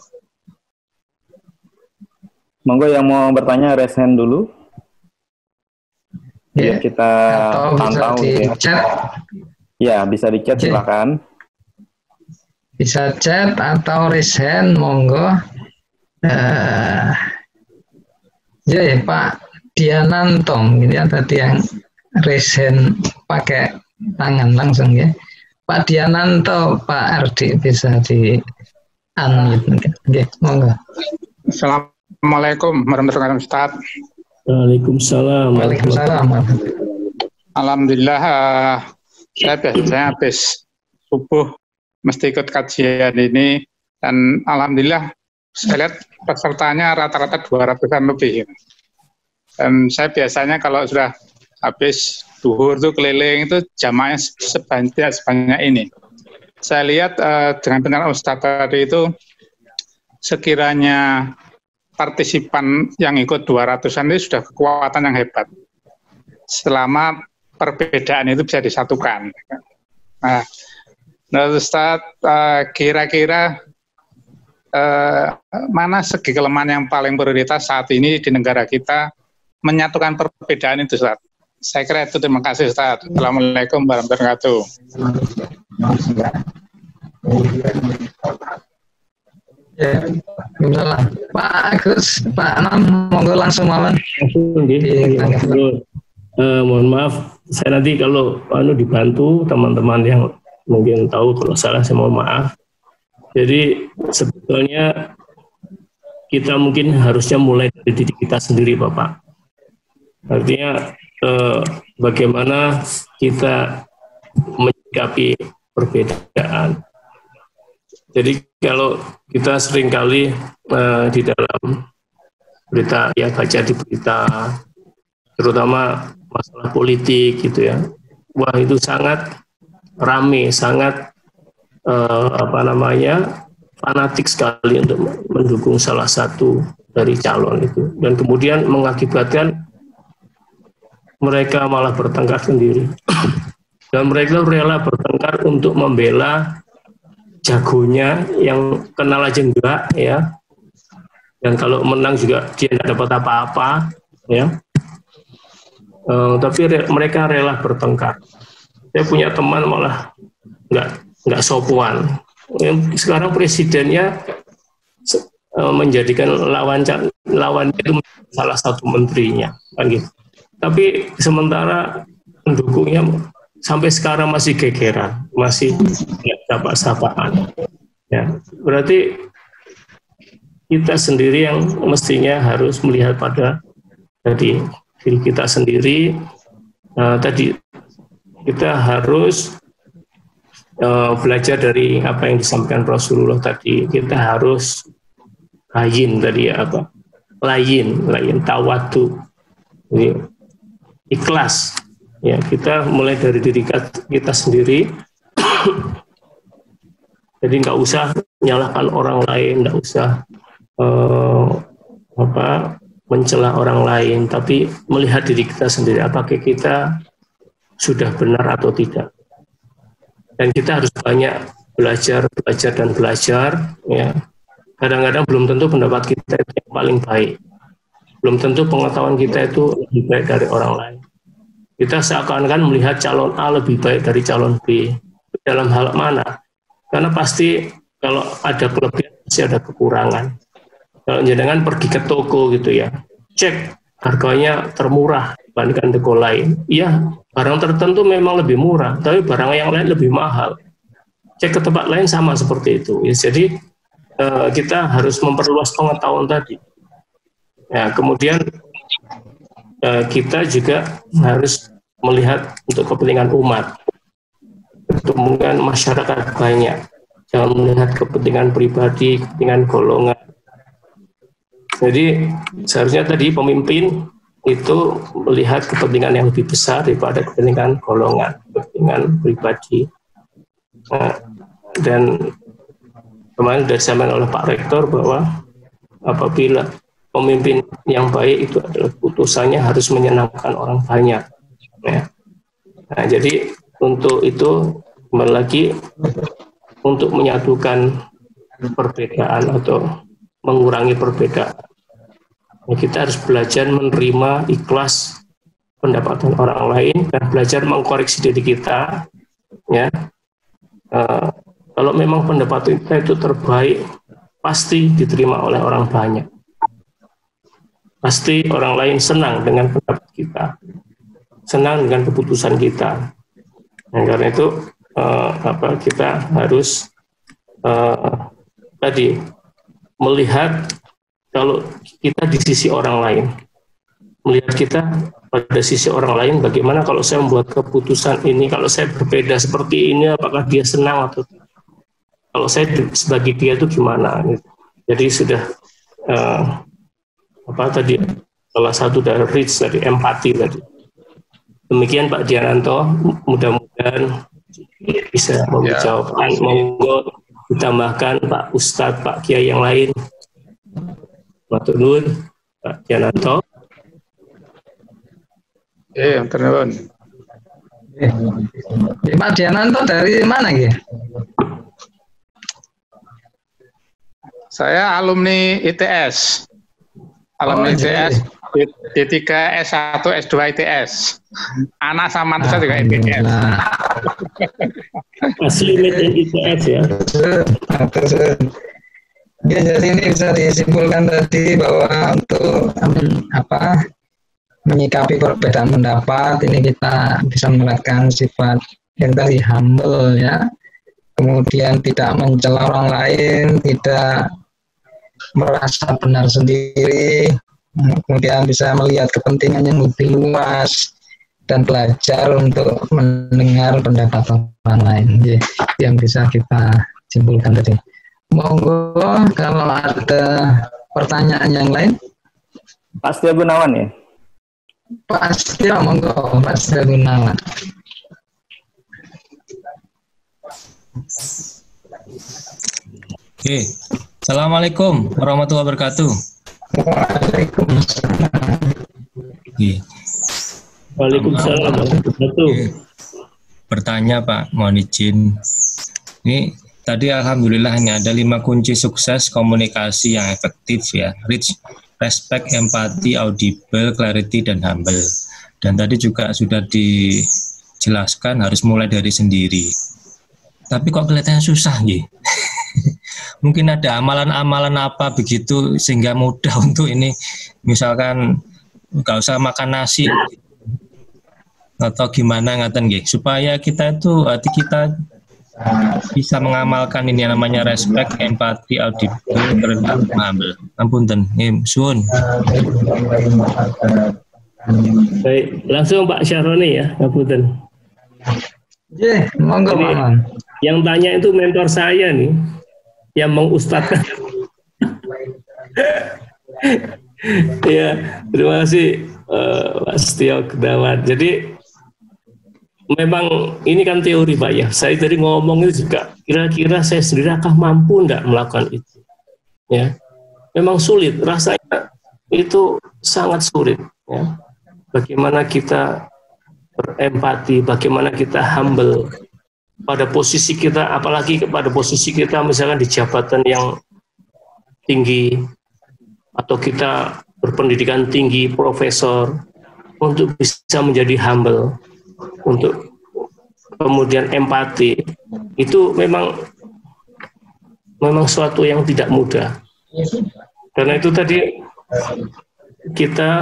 monggo yang mau bertanya raise hand dulu biar yeah. kita atau pantau bisa di ya. chat Ya bisa di chat, okay. Silakan bisa chat atau raise hand. Monggo. uh, Ya, ya Pak Diananto, gitu ya, tadi yang raise hand pakai tangan langsung ya. Pak Diananto, Pak Ardi bisa di unmute. Oke, monggo. Assalamualaikum warahmatullahi wabarakatuh. Waalaikumsalam. Waalaikumsalam. Alhamdulillah, uh, saya biasanya habis subuh mesti ikut kajian ini, dan alhamdulillah saya lihat pesertanya rata-rata dua ratusan lebih. Dan saya biasanya kalau sudah habis duhur itu keliling itu jamaahnya sebanyak sebanyak ini. Saya lihat uh, dengan penjelasan Ustadz tadi itu sekiranya partisipan yang ikut dua ratusan itu sudah kekuatan yang hebat. Selama perbedaan itu bisa disatukan. Nah, nah Ustadz uh, kira-kira Uh, mana segi kelemahan yang paling prioritas saat ini di negara kita menyatukan perbedaan itu, Ustaz? Saya kira itu. Terima kasih, Ustaz. Assalamualaikum warahmatullahi wabarakatuh. Ya, gimana? Pak Agus, Pak Anam, monggo langsung mawon. Langsung gitu. Uh, mohon maaf, saya nanti kalau anu dibantu teman-teman yang mungkin tahu, kalau salah saya mohon maaf. Jadi sebetulnya kita mungkin harusnya mulai dari diri kita sendiri, Bapak. Artinya eh, bagaimana kita menyikapi perbedaan. Jadi kalau kita seringkali eh, di dalam berita, ya baca di berita, terutama masalah politik gitu ya, wah itu sangat rame, sangat Uh, apa namanya fanatik sekali untuk mendukung salah satu dari calon itu, dan kemudian mengakibatkan mereka malah bertengkar sendiri. Dan mereka rela bertengkar untuk membela jagonya yang kenal aja enggak, ya. Dan kalau menang juga dia tidak dapat apa-apa, ya. Uh, tapi re mereka rela bertengkar. Saya punya teman malah enggak enggak sopuan. Yang sekarang presidennya uh, menjadikan lawan lawan itu salah satu menterinya, kan gitu. Tapi sementara pendukungnya sampai sekarang masih gegeran, masih sapa-sapaan. Ya, berarti kita sendiri yang mestinya harus melihat pada tadi diri kita sendiri. Uh, tadi kita harus uh, belajar dari apa yang disampaikan Rasulullah tadi. Kita harus layin tadi ya, apa? Layin, layin tawadu, ikhlas. Ya, kita mulai dari diri kita sendiri. Jadi nggak usah menyalahkan orang lain, nggak usah Uh, apa mencela orang lain, tapi melihat diri kita sendiri, apakah kita sudah benar atau tidak. Dan kita harus banyak belajar, belajar dan belajar. Ya, kadang-kadang belum tentu pendapat kita itu yang paling baik, belum tentu pengetahuan kita itu lebih baik dari orang lain. Kita seakan-akan melihat calon A lebih baik dari calon B. Dalam hal mana? Karena pasti kalau ada kelebihan pasti ada kekurangan. Kalau jangan pergi ke toko gitu ya, cek harganya termurah dibandingkan toko lain. Iya, barang tertentu memang lebih murah, tapi barang yang lain lebih mahal. Cek ke tempat lain sama seperti itu. Ya, jadi eh, kita harus memperluas pengetahuan tadi. Ya, kemudian eh, kita juga harus melihat untuk kepentingan umat, kepentingan masyarakat banyak. Jangan melihat kepentingan pribadi, kepentingan golongan. Jadi seharusnya tadi pemimpin itu melihat kepentingan yang lebih besar daripada kepentingan golongan, kepentingan pribadi. Nah, dan kemarin sudah disampaikan oleh Pak Rektor bahwa apabila pemimpin yang baik itu adalah putusannya harus menyenangkan orang banyak. Ya. Nah, jadi untuk itu kembali lagi untuk menyatukan perbedaan atau mengurangi perbedaan. Kita harus belajar menerima ikhlas pendapatan orang lain dan belajar mengkoreksi diri kita. Ya, uh, kalau memang pendapat kita itu terbaik, pasti diterima oleh orang banyak. Pasti orang lain senang dengan pendapat kita, senang dengan keputusan kita. Nah, karena itu uh, apa kita harus uh, tadi melihat kalau kita di sisi orang lain, melihat kita pada sisi orang lain, bagaimana kalau saya membuat keputusan ini, kalau saya berbeda seperti ini, apakah dia senang atau tidak? Kalau saya sebagai dia itu gimana? Jadi sudah uh, apa tadi salah satu dari reach dari empati tadi. Demikian Pak Diananto, mudah-mudahan bisa menjawabkan. Ya. Monggo ditambahkan Pak Ustadz, Pak Kiai yang lain. Matur nuwun Pak Diananto. Eh, matur nuwun. Eh, Pak Diananto dari mana ya? Saya alumni I T S. Alumni oh, I T S. D tiga, S satu, S dua I T S. Anak sama saya juga I T S. Asli I T S ya. Ya, jadi ini bisa disimpulkan tadi bahwa untuk apa menyikapi perbedaan pendapat ini kita bisa menerapkan sifat yang tadi humble ya, kemudian tidak mencela orang lain, tidak merasa benar sendiri, kemudian bisa melihat kepentingan yang lebih luas dan belajar untuk mendengar pendapat orang lain. Jadi, yang bisa kita simpulkan tadi. Monggo kalau ada pertanyaan yang lain. Pak Setia Gunawan ya? Pak Setia, monggo Pak Setia Gunawan. Oke, Assalamualaikum warahmatullahi wabarakatuh. Waalaikumsalam. Oke. Waalaikumsalam warahmatullahi wabarakatuh. Bertanya Pak, mohon izin. Ini tadi alhamdulillah ini ada lima kunci sukses komunikasi yang efektif ya. Reach, respect, empati, audible, clarity, dan humble. Dan tadi juga sudah dijelaskan harus mulai dari sendiri. Tapi kok kelihatannya susah nih. Mungkin ada amalan-amalan apa begitu sehingga mudah untuk ini. Misalkan nggak usah makan nasi atau gimana ngaten nggih, supaya kita itu hati kita bisa mengamalkan ini yang namanya respect, empati, audible, dan humble. Ampunten, nggih suwun. Baik, langsung Pak Syahroni ya, ngapunten. Ye, monggo Pak Man. Yang tanya itu mentor saya nih, yang mengustadkan. Ya, terima kasih uh, Pak Setio Kedawat. Jadi memang ini kan teori Pak ya. Saya tadi ngomong itu juga kira-kira saya sendiri akan mampu enggak melakukan itu. Ya, memang sulit. Rasanya itu sangat sulit. Ya, bagaimana kita berempati, bagaimana kita humble pada posisi kita, apalagi pada posisi kita misalkan di jabatan yang tinggi atau kita berpendidikan tinggi, profesor, untuk bisa menjadi humble, untuk kemudian empati, itu memang memang suatu yang tidak mudah. Karena itu tadi kita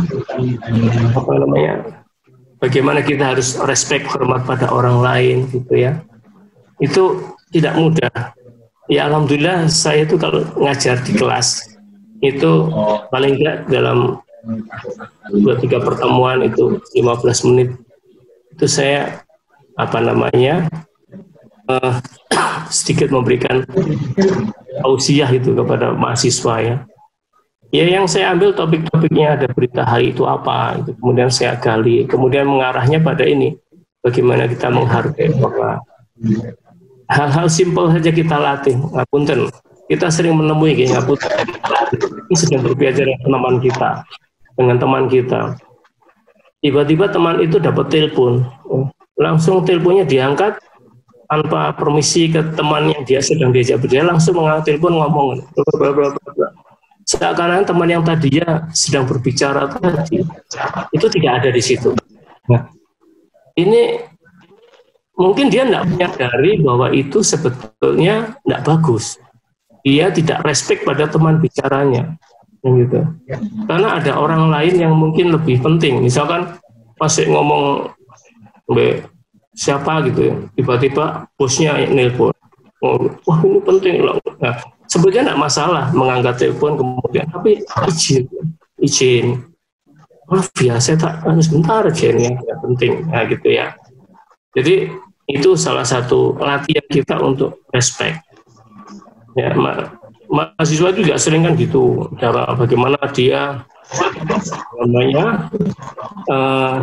apa namanya, bagaimana kita harus respect, hormat pada orang lain gitu ya. Itu tidak mudah. Ya alhamdulillah saya itu kalau ngajar di kelas itu paling enggak dalam dua tiga pertemuan itu lima belas menit itu saya apa namanya uh, sedikit memberikan tausiah itu kepada mahasiswa ya. Ya yang saya ambil topik-topiknya, ada berita hari itu apa, itu kemudian saya gali, kemudian mengarahnya pada ini, bagaimana kita menghargai bahwa hal-hal simpel saja kita latih. Ngapunten, kita sering menemui kayak ngapunten, ini sedang berbicara dengan teman kita, dengan teman kita. Tiba-tiba teman itu dapat telepon, langsung teleponnya diangkat tanpa permisi ke teman yang dia sedang diajak berbicara, langsung mengangkat telepon ngomong. Bla bla bla bla. Seakan-akan teman yang tadinya sedang berbicara tadi itu tidak ada di situ. Nah, ini mungkin dia tidak menyadari bahwa itu sebetulnya tidak bagus. Dia tidak respect pada teman bicaranya, gitu. Karena ada orang lain yang mungkin lebih penting. Misalkan pas ngomong be siapa gitu, ya, tiba-tiba bosnya nelpon. Oh, wah ini penting loh. Nah, sebenarnya tidak masalah mengangkat telepon kemudian, tapi izin, izin. Maaf ya, saya tak sebentar aja ini yang penting, nah gitu ya. Jadi itu salah satu latihan kita untuk respect. Ya, ma mahasiswa juga sering kan gitu, cara bagaimana dia namanya uh,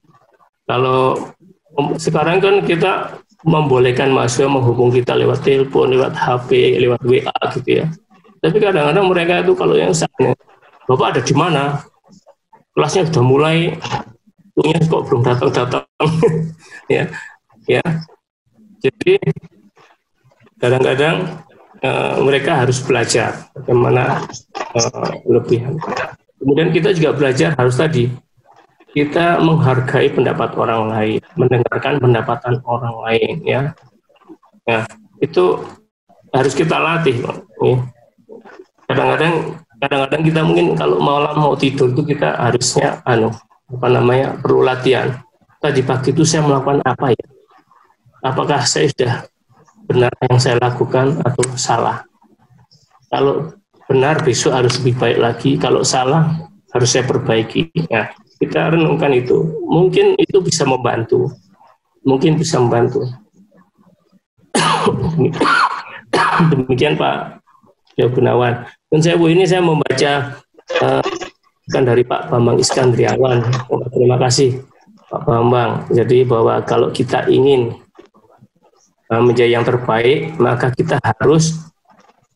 kalau um, sekarang kan kita membolehkan mahasiswa menghubung kita lewat telepon, lewat H P, lewat W A gitu ya. Tapi kadang-kadang mereka itu kalau yang sana, Bapak ada di mana? Kelasnya sudah mulai, punya kok belum datang-datang, ya, ya. Jadi kadang-kadang uh, mereka harus belajar bagaimana uh, lebih. Kemudian kita juga belajar harus tadi. Kita menghargai pendapat orang lain, mendengarkan pendapatan orang lain, ya. Ya, itu harus kita latih. Kadang-kadang, kadang-kadang kita mungkin kalau malam mau tidur itu kita harusnya, anu, apa namanya, perlu latihan. Tadi pagi itu saya melakukan apa ya? Apakah saya sudah benar yang saya lakukan atau salah? Kalau benar besok harus lebih baik lagi. Kalau salah harus saya perbaiki. Ya. Kita renungkan itu, mungkin itu bisa membantu, mungkin bisa membantu. Demikian Pak Setio Gunawan. Dan saya bu ini saya membaca uh, kan dari Pak Bambang Iskandriawan. Terima kasih Pak Bambang. Jadi bahwa kalau kita ingin uh, menjadi yang terbaik, maka kita harus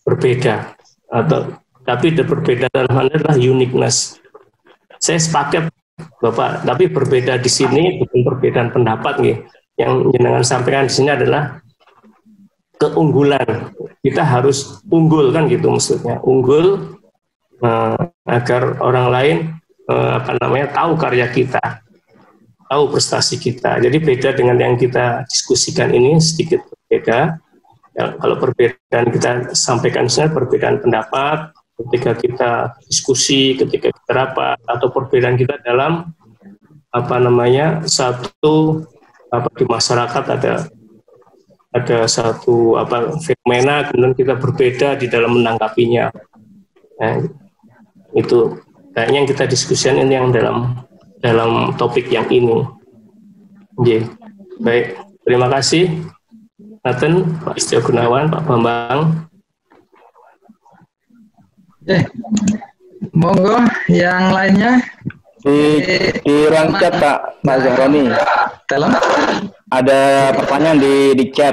berbeda, atau tapi berbeda dalam hal adalah uniqueness. Saya sepakat Bapak, tapi berbeda di sini bukan perbedaan pendapat nih. Yang jenengan sampaikan di sini adalah keunggulan. Kita harus unggul kan gitu maksudnya, unggul uh, agar orang lain uh, apa namanya tahu karya kita, tahu prestasi kita. Jadi beda dengan yang kita diskusikan ini, sedikit berbeda. Ya, kalau perbedaan kita sampaikan misalnya perbedaan pendapat ketika kita diskusi, ketika kita rapat, atau perbedaan kita dalam apa namanya satu apa di masyarakat ada ada satu apa fenomena, kemudian kita berbeda di dalam menanggapinya. Nah, itu kayaknya yang kita diskusikan ini yang dalam dalam topik yang ini. Oke, baik, terima kasih Nathan, Pak Istio Gunawan, Pak Bambang. Eh, monggo yang lainnya di di ruang chat Pak Pak Zahroni. Dalam Ada pertanyaan di di chat.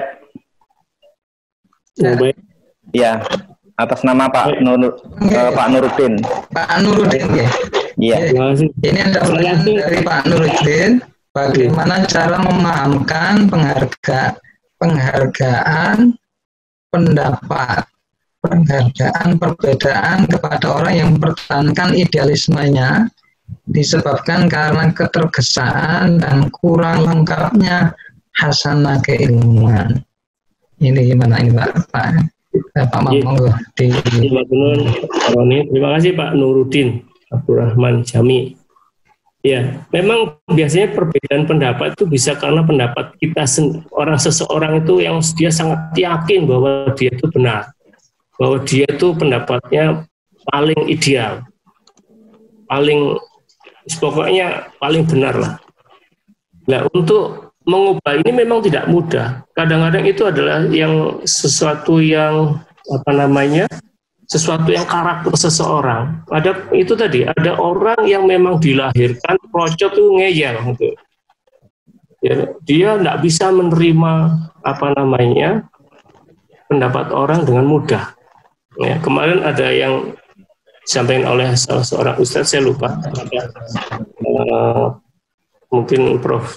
Ya, baik. Ya, atas nama Pak Nur uh, Pak Nuruddin. Pak Nuruddin ya. Iya. Terima kasih. Ini ada pertanyaan dari Pak Nuruddin. Bagaimana cara memahamkan pengharga penghargaan pendapat, penghargaan perbedaan kepada orang yang mempertahankan idealismenya disebabkan karena ketergesaan dan kurang lengkapnya hasanah keilmuan. Ini gimana ini Pak? Pak, Pak Monggo di. Terima kasih Pak Nuruddin Abdurrahman Jami. Ya, memang biasanya perbedaan pendapat itu bisa karena pendapat kita orang seseorang itu yang dia sangat yakin bahwa dia itu benar, bahwa dia itu pendapatnya paling ideal, paling pokoknya paling benar lah. Nah, untuk mengubah ini memang tidak mudah. Kadang-kadang itu adalah yang sesuatu yang apa namanya, sesuatu yang karakter seseorang. Ada itu tadi, ada orang yang memang dilahirkan procot itu ngeyel gitu. Ya, dia tidak bisa menerima apa namanya pendapat orang dengan mudah. Ya, kemarin ada yang disampaikan oleh salah seorang ustadz, saya lupa, uh, mungkin Prof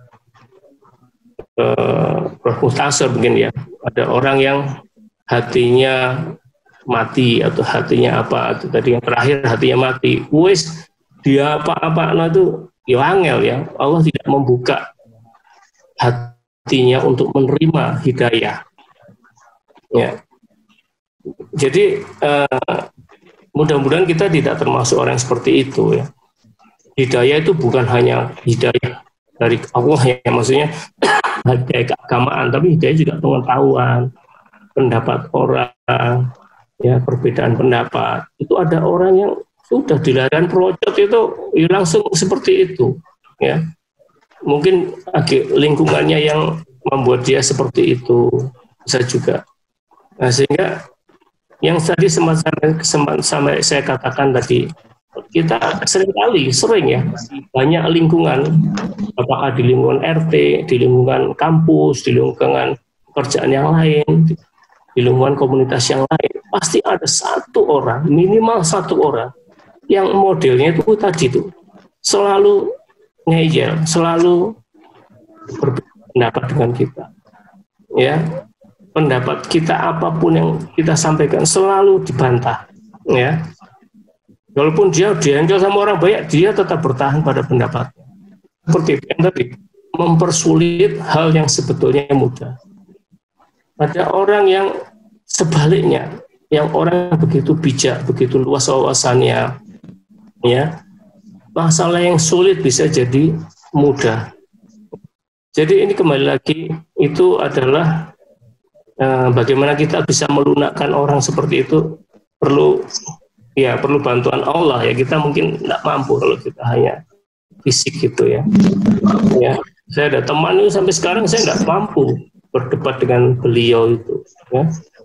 uh, Prof Mustasar mungkin ya, ada orang yang hatinya mati atau hatinya apa, atau tadi yang terakhir hatinya mati, wis dia apa-apa nah itu ya angel ya, Allah tidak membuka hatinya untuk menerima hidayah ya. Jadi uh, mudah-mudahan kita tidak termasuk orang yang seperti itu ya. Hidayah itu bukan hanya hidayah dari Allah ya, maksudnya hidayah keagamaan, tapi hidayah juga pengetahuan, pendapat orang, ya perbedaan pendapat. Itu ada orang yang sudah dilahirkan procot itu ya langsung seperti itu ya. Mungkin agak lingkungannya yang membuat dia seperti itu, bisa juga. Nah, sehingga yang tadi semacam sampai saya katakan tadi, kita seringkali sering ya banyak lingkungan, apakah di lingkungan R T, di lingkungan kampus, di lingkungan pekerjaan yang lain, di lingkungan komunitas yang lain, pasti ada satu orang, minimal satu orang yang modelnya itu tadi itu selalu ngeyel, selalu berpendapat dengan kita ya. Pendapat kita apapun yang kita sampaikan selalu dibantah ya. Walaupun dia dianggap sama orang banyak, dia tetap bertahan pada pendapatnya. Seperti yang tadi, mempersulit hal yang sebetulnya mudah. Ada orang yang sebaliknya, yang orang begitu bijak, begitu luas wawasannya ya. Masalah yang sulit bisa jadi mudah. Jadi ini kembali lagi itu adalah Uh, bagaimana kita bisa melunakkan orang seperti itu, perlu ya perlu bantuan Allah ya. Kita mungkin tidak mampu kalau kita hanya fisik gitu ya. Ya, saya ada teman itu sampai sekarang saya tidak mampu berdebat dengan beliau itu ya.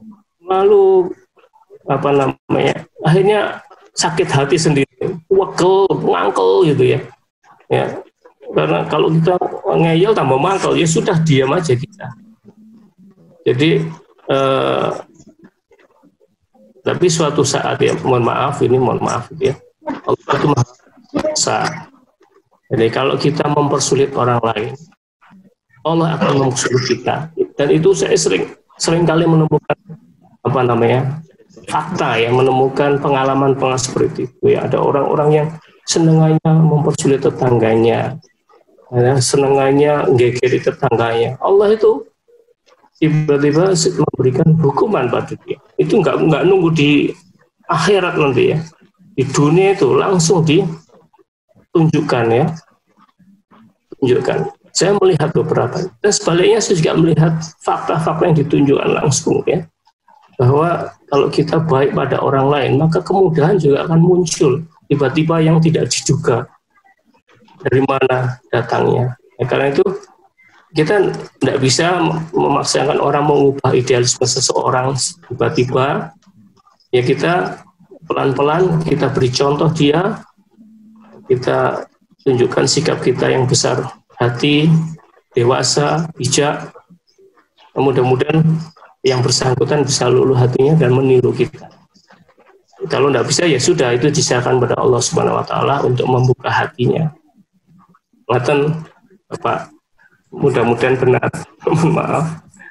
Lalu apa namanya, akhirnya sakit hati sendiri, wegel, ngangkel gitu ya. Ya, karena kalau kita ngeyel tambah mangkel, ya sudah diam aja kita. Jadi eh, Tapi suatu saat ya, mohon maaf ini mohon maaf ya, Allah itu maha kuasa. Jadi kalau kita mempersulit orang lain, Allah akan mempersulit kita. Dan itu saya sering sering kali menemukan apa namanya fakta ya, menemukan pengalaman-pengalaman seperti itu ya. Ada orang-orang yang senengannya mempersulit tetangganya, ya, senengannya gegeri tetangganya. Allah itu tiba-tiba memberikan hukuman pada dia. Itu nggak nggak nunggu di akhirat nanti ya, di dunia itu langsung ditunjukkan ya, tunjukkan. Saya melihat beberapa, dan sebaliknya saya juga melihat fakta-fakta yang ditunjukkan langsung ya, bahwa kalau kita baik pada orang lain, maka kemudahan juga akan muncul tiba-tiba yang tidak diduga dari mana datangnya. Ya, karena itu kita tidak bisa memaksakan orang mengubah idealisme seseorang tiba-tiba. Ya kita pelan-pelan kita beri contoh dia, kita tunjukkan sikap kita yang besar hati, dewasa, bijak. Mudah-mudahan yang bersangkutan bisa luluh hatinya dan meniru kita. Kalau tidak bisa ya sudah, itu diserahkan pada Allah Subhanahu Wa Taala untuk membuka hatinya. Ngaten, Bapak. Mudah-mudahan benar. Maaf.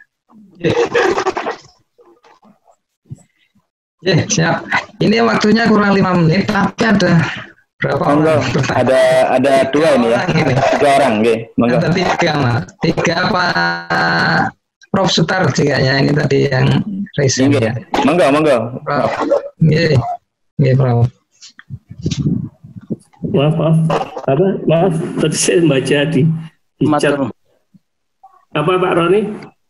Ya, siap. Ini waktunya kurang lima menit, tapi ada berapa orang? Ada ada dua ini ya. Ini. Tiga orang, oke. Monggo. Ada tiga, Mas. Tiga Pak Prof Sutar juga ya, ini tadi yang raising ya. Monggo, monggo. Nggih. Nggih, Prof. Maaf, maaf. Apa? Maaf, tadi saya baca di, di chat. Apa Pak Roni?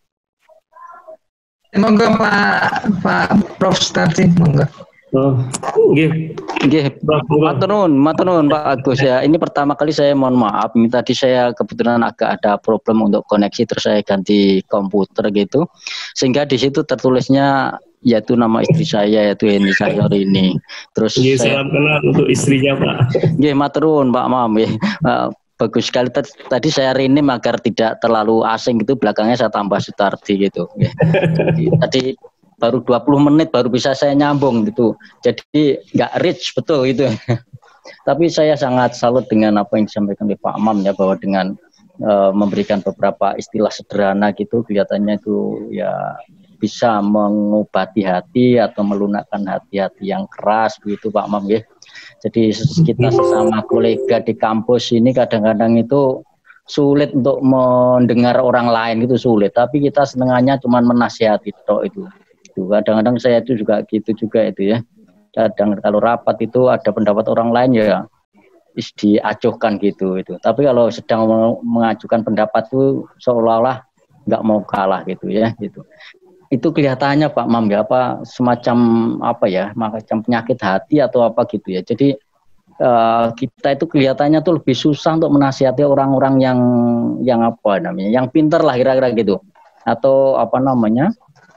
Monggo Pak Pak Prof tadi, monggo. Oh, nggih. Nggih, matur nuwun, matur nuwun Pak Agus ya. Ini pertama kali saya mohon maaf, ini tadi saya kebetulan agak ada problem untuk koneksi, terus saya ganti komputer gitu. Sehingga di situ tertulisnya yaitu nama istri saya, yaitu Heni Sahyori ini. Terus nggih, saya salam kenal untuk istrinya Pak. Nggih, matur nuwun Pak Mam ya. Bagus sekali tadi saya rename agar tidak terlalu asing gitu, belakangnya saya tambah Sutardi gitu. Jadi, tadi baru dua puluh menit baru bisa saya nyambung gitu. Jadi nggak rich betul gitu. Tapi saya sangat salut dengan apa yang disampaikan oleh Pak Mam ya, bahwa dengan uh, memberikan beberapa istilah sederhana gitu, kelihatannya itu ya bisa mengobati hati atau melunakkan hati-hati yang keras begitu Pak Mam ya. Jadi kita sesama kolega di kampus ini kadang-kadang itu sulit untuk mendengar orang lain, itu sulit. Tapi kita senengannya cuma menasihati toh itu. Itu kadang-kadang saya itu juga gitu juga itu ya. Kadang kalau rapat itu ada pendapat orang lain ya diacuhkan gitu itu. Tapi kalau sedang mengajukan pendapat itu seolah-olah nggak mau kalah gitu ya gitu. Itu kelihatannya Pak Mam ya, apa semacam apa ya, macam penyakit hati atau apa gitu ya. Jadi uh, kita itu kelihatannya tuh lebih susah untuk menasihati orang-orang yang yang apa namanya, yang pintar lah kira-kira gitu. Atau apa namanya,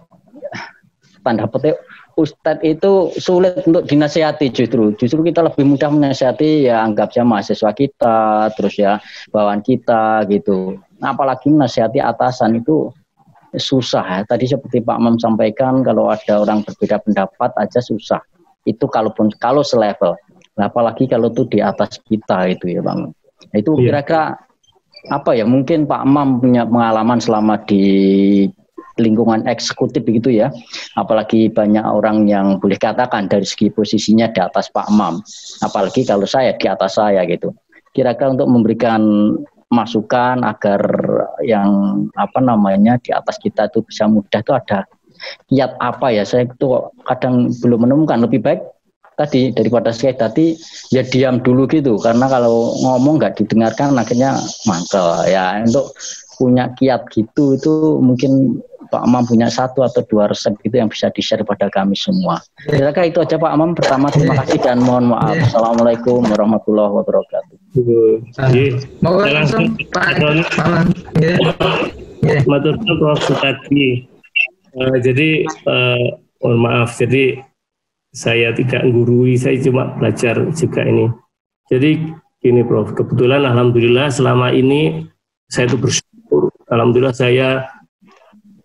tanda petik Ustadz itu sulit untuk dinasihati justru. Justru kita lebih mudah menasihati ya anggap saja mahasiswa kita, terus ya bawahan kita gitu. Nah, apalagi menasihati atasan itu susah ya. Tadi seperti Pak Mam sampaikan, kalau ada orang berbeda pendapat aja susah. Itu kalaupun kalau selevel. Nah, apalagi kalau itu di atas kita itu ya Bang. Nah, itu kira-kira apa ya? Mungkin Pak Mam punya pengalaman selama di lingkungan eksekutif begitu ya. Apalagi banyak orang yang boleh katakan dari segi posisinya di atas Pak Mam. Apalagi kalau saya di atas saya gitu. Kira-kira untuk memberikan masukan agar yang apa namanya di atas kita itu bisa mudah, itu ada kiat apa ya, saya itu kadang belum menemukan. Lebih baik tadi daripada saya tadi ya diam dulu gitu, karena kalau ngomong nggak didengarkan akhirnya mangkel ya. Untuk punya kiat gitu itu mungkin Pak Amam punya satu atau dua resep gitu yang bisa di-share pada kami semua. Kira-kira itu aja Pak Amam. Pertama terima kasih dan mohon maaf. Assalamualaikum warahmatullahi wabarakatuh. Mau langsung Pak Amam. Matur nuwun Prof Sutardi. Jadi uh, mohon maaf, jadi saya tidak gurui, saya cuma belajar juga ini. Jadi gini Prof, kebetulan alhamdulillah selama ini saya itu bersyukur, alhamdulillah saya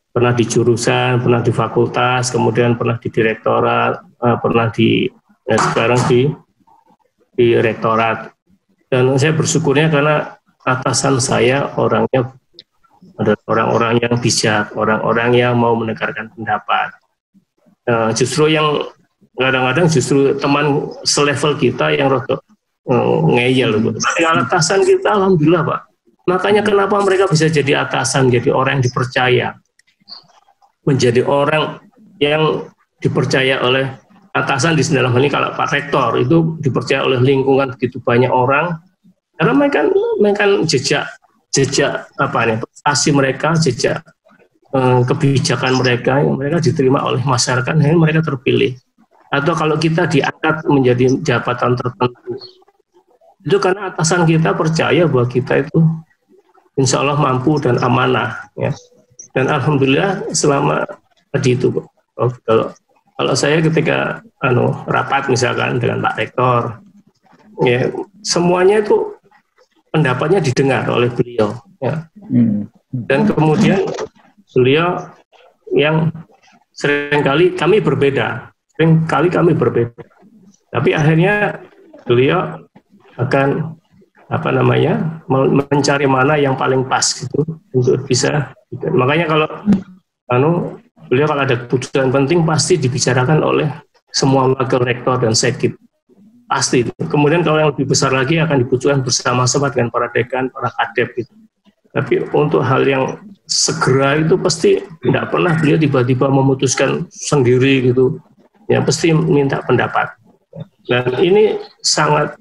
pernah di jurusan, pernah di fakultas, kemudian pernah di direktorat, uh, pernah di ya sekarang di di rektorat. Dan saya bersyukurnya karena atasan saya orangnya ada orang-orang yang bijak, orang-orang yang mau menegarkan pendapat. Uh, justru yang kadang-kadang justru teman selevel kita yang rotok uh, ngeyel. Tapi atasan kita alhamdulillah Pak. Makanya kenapa mereka bisa jadi atasan, jadi orang yang dipercaya, menjadi orang yang dipercaya oleh atasan di dalam hal ini kalau Pak Rektor itu dipercaya oleh lingkungan begitu banyak orang karena mereka mereka jejak jejak apa nih prestasi mereka, jejak eh, kebijakan mereka yang mereka diterima oleh masyarakat dan mereka terpilih. Atau kalau kita diangkat menjadi jabatan tertentu itu karena atasan kita percaya bahwa kita itu insya Allah mampu dan amanah ya. Dan alhamdulillah selama tadi itu oh, kalau kalau saya ketika anu rapat misalkan dengan Pak Rektor, ya semuanya itu pendapatnya didengar oleh beliau, ya. Dan kemudian beliau yang seringkali kami berbeda, seringkali kami berbeda, tapi akhirnya beliau akan apa namanya mencari mana yang paling pas gitu untuk bisa. Makanya kalau anu beliau kalau ada keputusan penting pasti dibicarakan oleh semua wakil rektor dan sekip. Pasti. Kemudian kalau yang lebih besar lagi akan diputuskan bersama-sama dengan para dekan, para kadep gitu. Tapi untuk hal yang segera itu pasti tidak pernah beliau tiba-tiba memutuskan sendiri gitu. Ya pasti minta pendapat. Dan ini sangat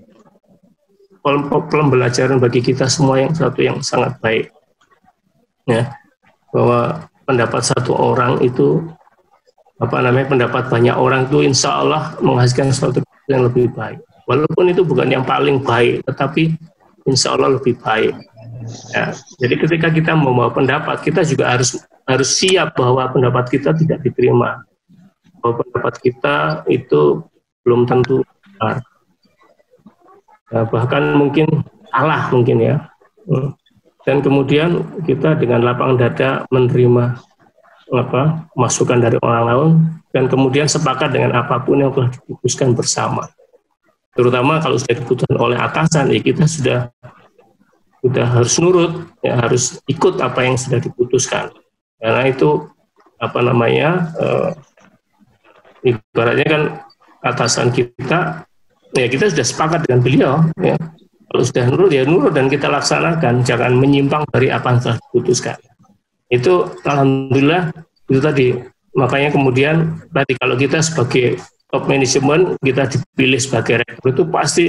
pembelajaran bagi kita semua yang satu yang sangat baik. Ya. Bahwa pendapat satu orang itu apa namanya pendapat banyak orang itu insya Allah menghasilkan sesuatu yang lebih baik walaupun itu bukan yang paling baik tetapi insya Allah lebih baik ya. Jadi ketika kita membawa pendapat kita juga harus harus siap bahwa pendapat kita tidak diterima, bahwa pendapat kita itu belum tentu benar ya, bahkan mungkin salah mungkin ya. Dan kemudian kita dengan lapang dada menerima apa masukan dari orang lain dan kemudian sepakat dengan apapun yang telah diputuskan bersama. Terutama kalau sudah diputuskan oleh atasan, ya kita sudah sudah harus nurut, ya harus ikut apa yang sudah diputuskan. Karena itu apa namanya eh, ibaratnya kan atasan kita, ya kita sudah sepakat dengan beliau, ya. Kalau sudah nurut ya nurut dan kita laksanakan, jangan menyimpang dari apa yang telah diputuskan. Itu alhamdulillah itu tadi. Makanya kemudian tadi kalau kita sebagai top management kita dipilih sebagai rektor itu pasti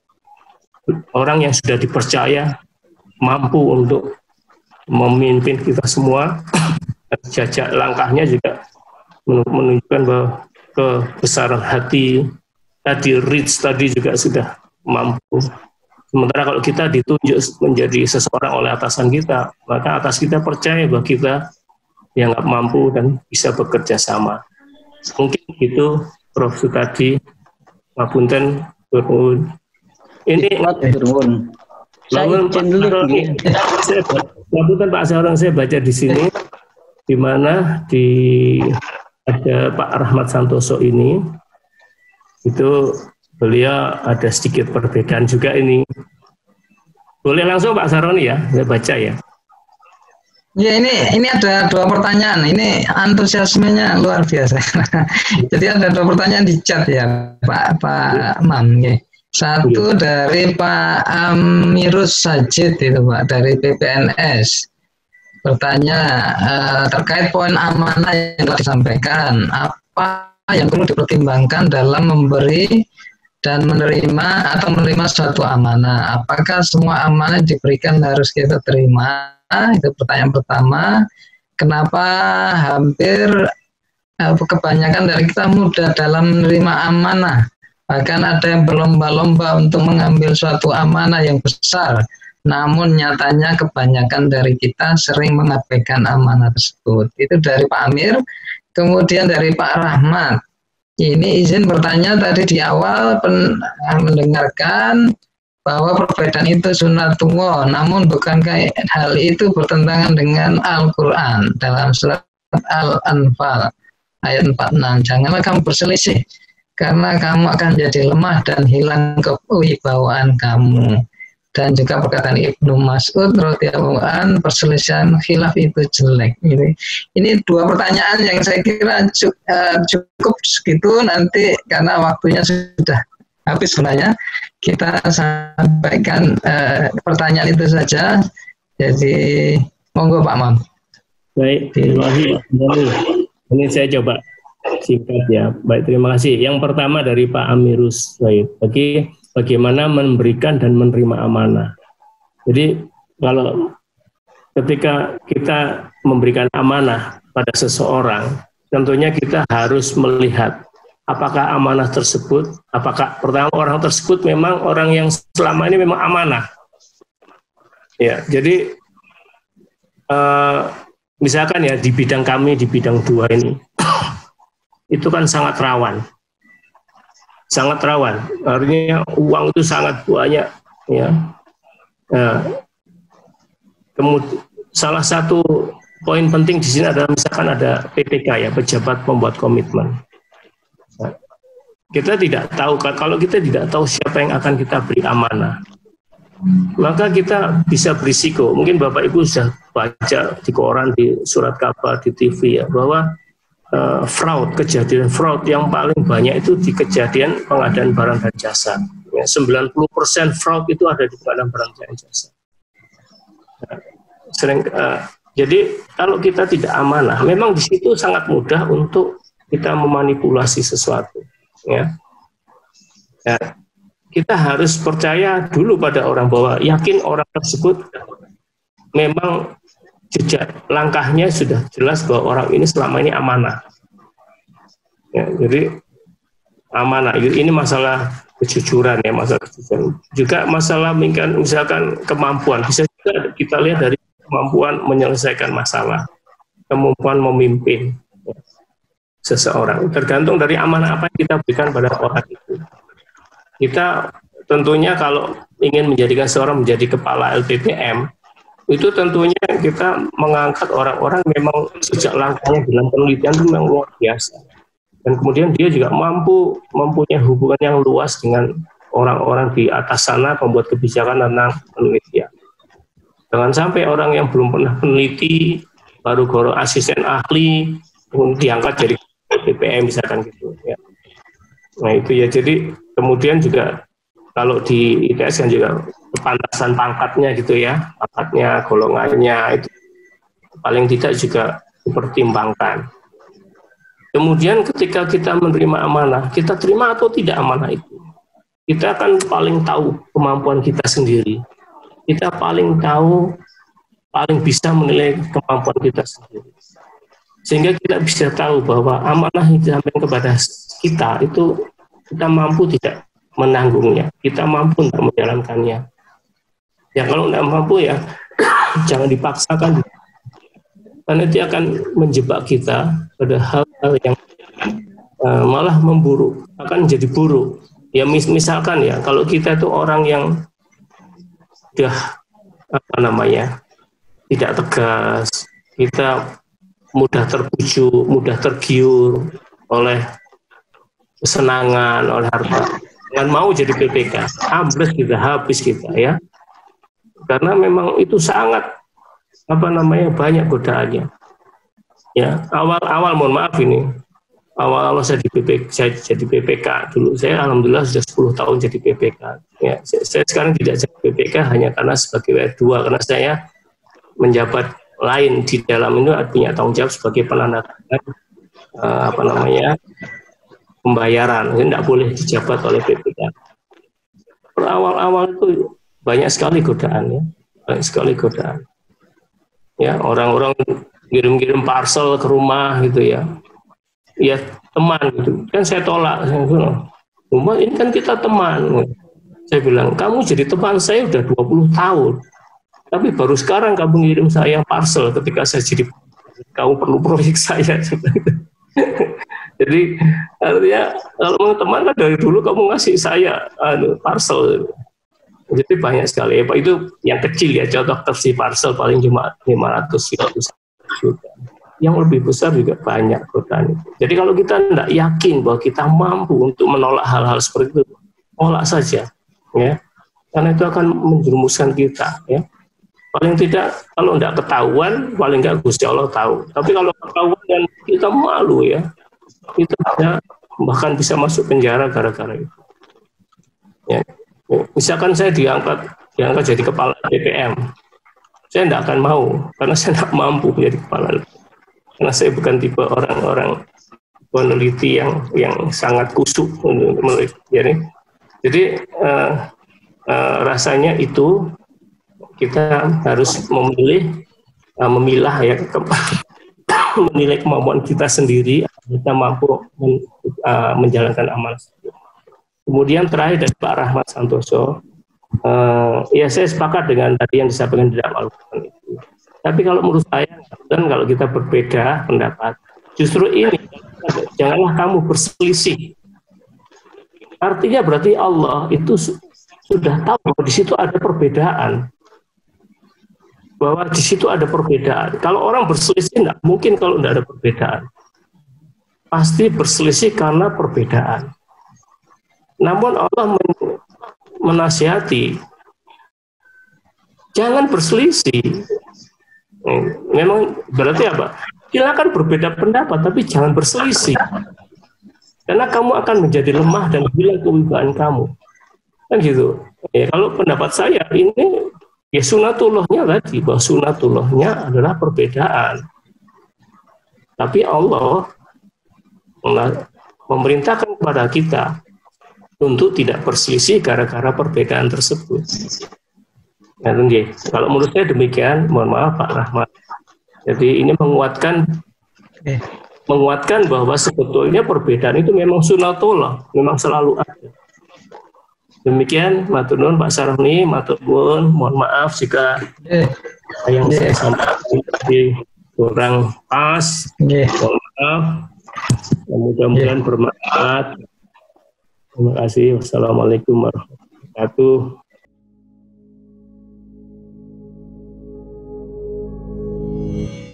orang yang sudah dipercaya mampu untuk memimpin kita semua. Jajak langkahnya juga menunjukkan bahwa kebesaran hati tadi, reach tadi juga sudah mampu. Sementara kalau kita ditunjuk menjadi seseorang oleh atasan kita, maka atas kita percaya bahwa kita yang nggak mampu dan bisa bekerja sama. Mungkin itu Prof Sukadi, Ngapunten, Turun. Ini Turun. Ngapunten Pak Sarong, saya baca di sini, di mana di ada Pak Rahmat Santoso ini, itu beliau ada sedikit perbedaan juga ini. Boleh langsung Pak Saroni ya, saya baca ya. Ya ini ini ada dua pertanyaan. Ini antusiasmenya luar biasa. Jadi ada dua pertanyaan di chat ya Pak Pak Mam. Ya. Satu dari Pak Amirus Sajid itu Pak dari P P N S. Bertanya eh, terkait poin amanah yang telah disampaikan, apa yang perlu dipertimbangkan dalam memberi dan menerima atau menerima suatu amanah. Apakah semua amanah diberikan harus kita terima? Itu pertanyaan pertama. Kenapa hampir eh, kebanyakan dari kita mudah dalam menerima amanah? Bahkan ada yang berlomba-lomba untuk mengambil suatu amanah yang besar. Namun nyatanya kebanyakan dari kita sering mengabaikan amanah tersebut. Itu dari Pak Amir. Kemudian dari Pak Rahmat. Ini izin bertanya tadi di awal pen, mendengarkan bahwa perbedaan itu sunnatullah, namun bukankah hal itu bertentangan dengan Al-Quran dalam surat Al-Anfal ayat empat puluh enam. Janganlah kamu berselisih karena kamu akan jadi lemah dan hilang kewibawaan kamu. Dan juga perkataan Ibnu Mas'ud radhiyallahu an, perselisihan khilaf itu jelek. Ini, ini dua pertanyaan yang saya kira cukup segitu nanti karena waktunya sudah habis sebenarnya. Kita sampaikan uh, pertanyaan itu saja. Jadi monggo Pak Mam. Baik, terima kasih. Ini saya coba singkat ya. Baik, terima kasih. Yang pertama dari Pak Amirus Baik. Bagi bagaimana memberikan dan menerima amanah. Jadi kalau ketika kita memberikan amanah pada seseorang, tentunya kita harus melihat apakah amanah tersebut, apakah pertama orang tersebut memang orang yang selama ini memang amanah. Ya, jadi eh, misalkan ya di bidang kami, di bidang dua ini, itu kan sangat rawan. sangat rawan, artinya uang itu sangat banyak, ya. Nah, kemudian salah satu poin penting di sini adalah misalkan ada P P K ya, pejabat pembuat komitmen. Nah, kita tidak tahu, kalau kita tidak tahu siapa yang akan kita beri amanah, maka kita bisa berisiko. Mungkin Bapak Ibu sudah baca di koran, di surat kabar, di T V ya, bahwa Uh, fraud, kejadian fraud yang paling banyak itu di kejadian pengadaan barang dan jasa. Ya, sembilan puluh persen fraud itu ada di pengadaan barang dan jasa. Nah, sering, uh, jadi kalau kita tidak amanah, memang di situ sangat mudah untuk kita memanipulasi sesuatu. Ya. Ya, kita harus percaya dulu pada orang, bahwa yakin orang tersebut memang jejak langkahnya sudah jelas bahwa orang ini selama ini amanah. Ya, jadi amanah ini masalah kejujuran ya, masalah kejujuran. Juga masalah misalkan kemampuan, bisa juga kita lihat dari kemampuan menyelesaikan masalah, kemampuan memimpin ya, seseorang. Tergantung dari amanah apa yang kita berikan pada orang itu. Kita tentunya kalau ingin menjadikan seorang menjadi kepala L P P M, itu tentunya kita mengangkat orang-orang memang sejak langkahnya dalam penelitian itu memang luar biasa. Dan kemudian dia juga mampu mempunyai hubungan yang luas dengan orang-orang di atas sana, pembuat kebijakan tentang penelitian. Jangan sampai orang yang belum pernah peneliti, baru goro asisten ahli, diangkat jadi P P M misalkan gitu. Ya. Nah itu ya, jadi kemudian juga kalau di I T S kan juga kepantasan pangkatnya gitu ya, pangkatnya, golongannya itu paling tidak juga dipertimbangkan. Kemudian ketika kita menerima amanah, kita terima atau tidak amanah itu, kita akan paling tahu kemampuan kita sendiri. Kita paling tahu, paling bisa menilai kemampuan kita sendiri. Sehingga kita bisa tahu bahwa amanah yang disampaikan kepada kita itu kita mampu tidak menanggungnya, kita mampu tidak menjalankannya. Ya kalau tidak mampu ya jangan dipaksakan, karena itu akan menjebak kita pada hal-hal yang uh, malah memburuk, akan jadi buruk. Ya mis misalkan ya, kalau kita itu orang yang sudah apa namanya tidak tegas, kita mudah terbujuk, mudah tergiur oleh kesenangan, oleh harta, dengan mau jadi P P K, ambles kita, habis kita ya. Karena memang itu sangat apa namanya banyak godaannya. Ya, awal-awal mohon maaf ini, awal-awal saya di P P K, saya jadi P P K dulu, saya alhamdulillah sudah sepuluh tahun jadi P P K. Ya, saya, saya sekarang tidak jadi P P K hanya karena sebagai W R dua, karena saya menjabat lain di dalam itu punya tanggung jawab sebagai penandatangan uh, apa namanya pembayaran, ini tidak boleh dijabat oleh P P K. Awal-awal itu banyak sekali godaan ya, banyak sekali godaan. Ya, orang-orang kirim-kirim parcel ke rumah gitu ya. Ya teman gitu. Kan saya tolak, saya bilang, "Rumah ini kan kita teman." Saya bilang, "Kamu jadi teman saya udah dua puluh tahun. Tapi baru sekarang kamu ngirim saya parcel ketika saya jadi kamu perlu proyek saya." Jadi artinya kalau teman kan dari dulu kamu ngasih saya anu, parcel. Jadi banyak sekali, ya, itu yang kecil ya, contoh tersi parcel paling cuma lima ratus juta. yang lebih besar juga banyak godaan itu. Jadi kalau kita tidak yakin bahwa kita mampu untuk menolak hal-hal seperti itu, tolak saja, ya, karena itu akan menjerumuskan kita, ya. Paling tidak kalau tidak ketahuan, paling tidak Gusti Allah tahu. Tapi kalau ketahuan dan kita malu, ya, kita bisa, bahkan bisa masuk penjara gara-gara itu. Ya. Misalkan saya diangkat, diangkat jadi kepala D P M, saya tidak akan mau karena saya tidak mampu menjadi kepala. Karena saya bukan tipe orang-orang peneliti yang yang sangat kusuk untuk meneliti. Jadi, jadi uh, uh, rasanya itu kita harus memilih, uh, memilah ya, ke, menilai kemampuan kita sendiri, kita mampu men, uh, menjalankan amal. Kemudian terakhir dari Pak Rahmat Santoso, uh, ya saya sepakat dengan tadi yang disampaikan di dalam Al-Quran itu. Tapi kalau menurut saya, dan kalau kita berbeda pendapat, justru ini, janganlah kamu berselisih. Artinya berarti Allah itu sudah tahu bahwa di situ ada perbedaan. Bahwa di situ ada perbedaan. Kalau orang berselisih, tidak mungkin kalau tidak ada perbedaan. Pasti berselisih karena perbedaan. Namun Allah menasihati, jangan berselisih. Memang berarti apa? Silakan berbeda pendapat, tapi jangan berselisih. Karena kamu akan menjadi lemah dan hilang kewibawaan kamu. Kan gitu. Ya, kalau pendapat saya ini, ya sunatullahnya tadi, bahwa sunatullahnya adalah perbedaan. Tapi Allah memerintahkan kepada kita untuk tidak berselisih gara-gara perbedaan tersebut. Ya, kalau menurut saya demikian, mohon maaf Pak Rahmat. Jadi ini menguatkan eh. menguatkan bahwa sebetulnya perbedaan itu memang sunatullah, memang selalu ada. Demikian, matur nuwun Pak Saroni, matur nuwun, mohon maaf jika eh. yang eh. saya sampaikan tadi kurang pas, eh. mohon maaf. Mudah-mudahan eh. bermanfaat. Terima kasih. Wassalamualaikum warahmatullahi wabarakatuh.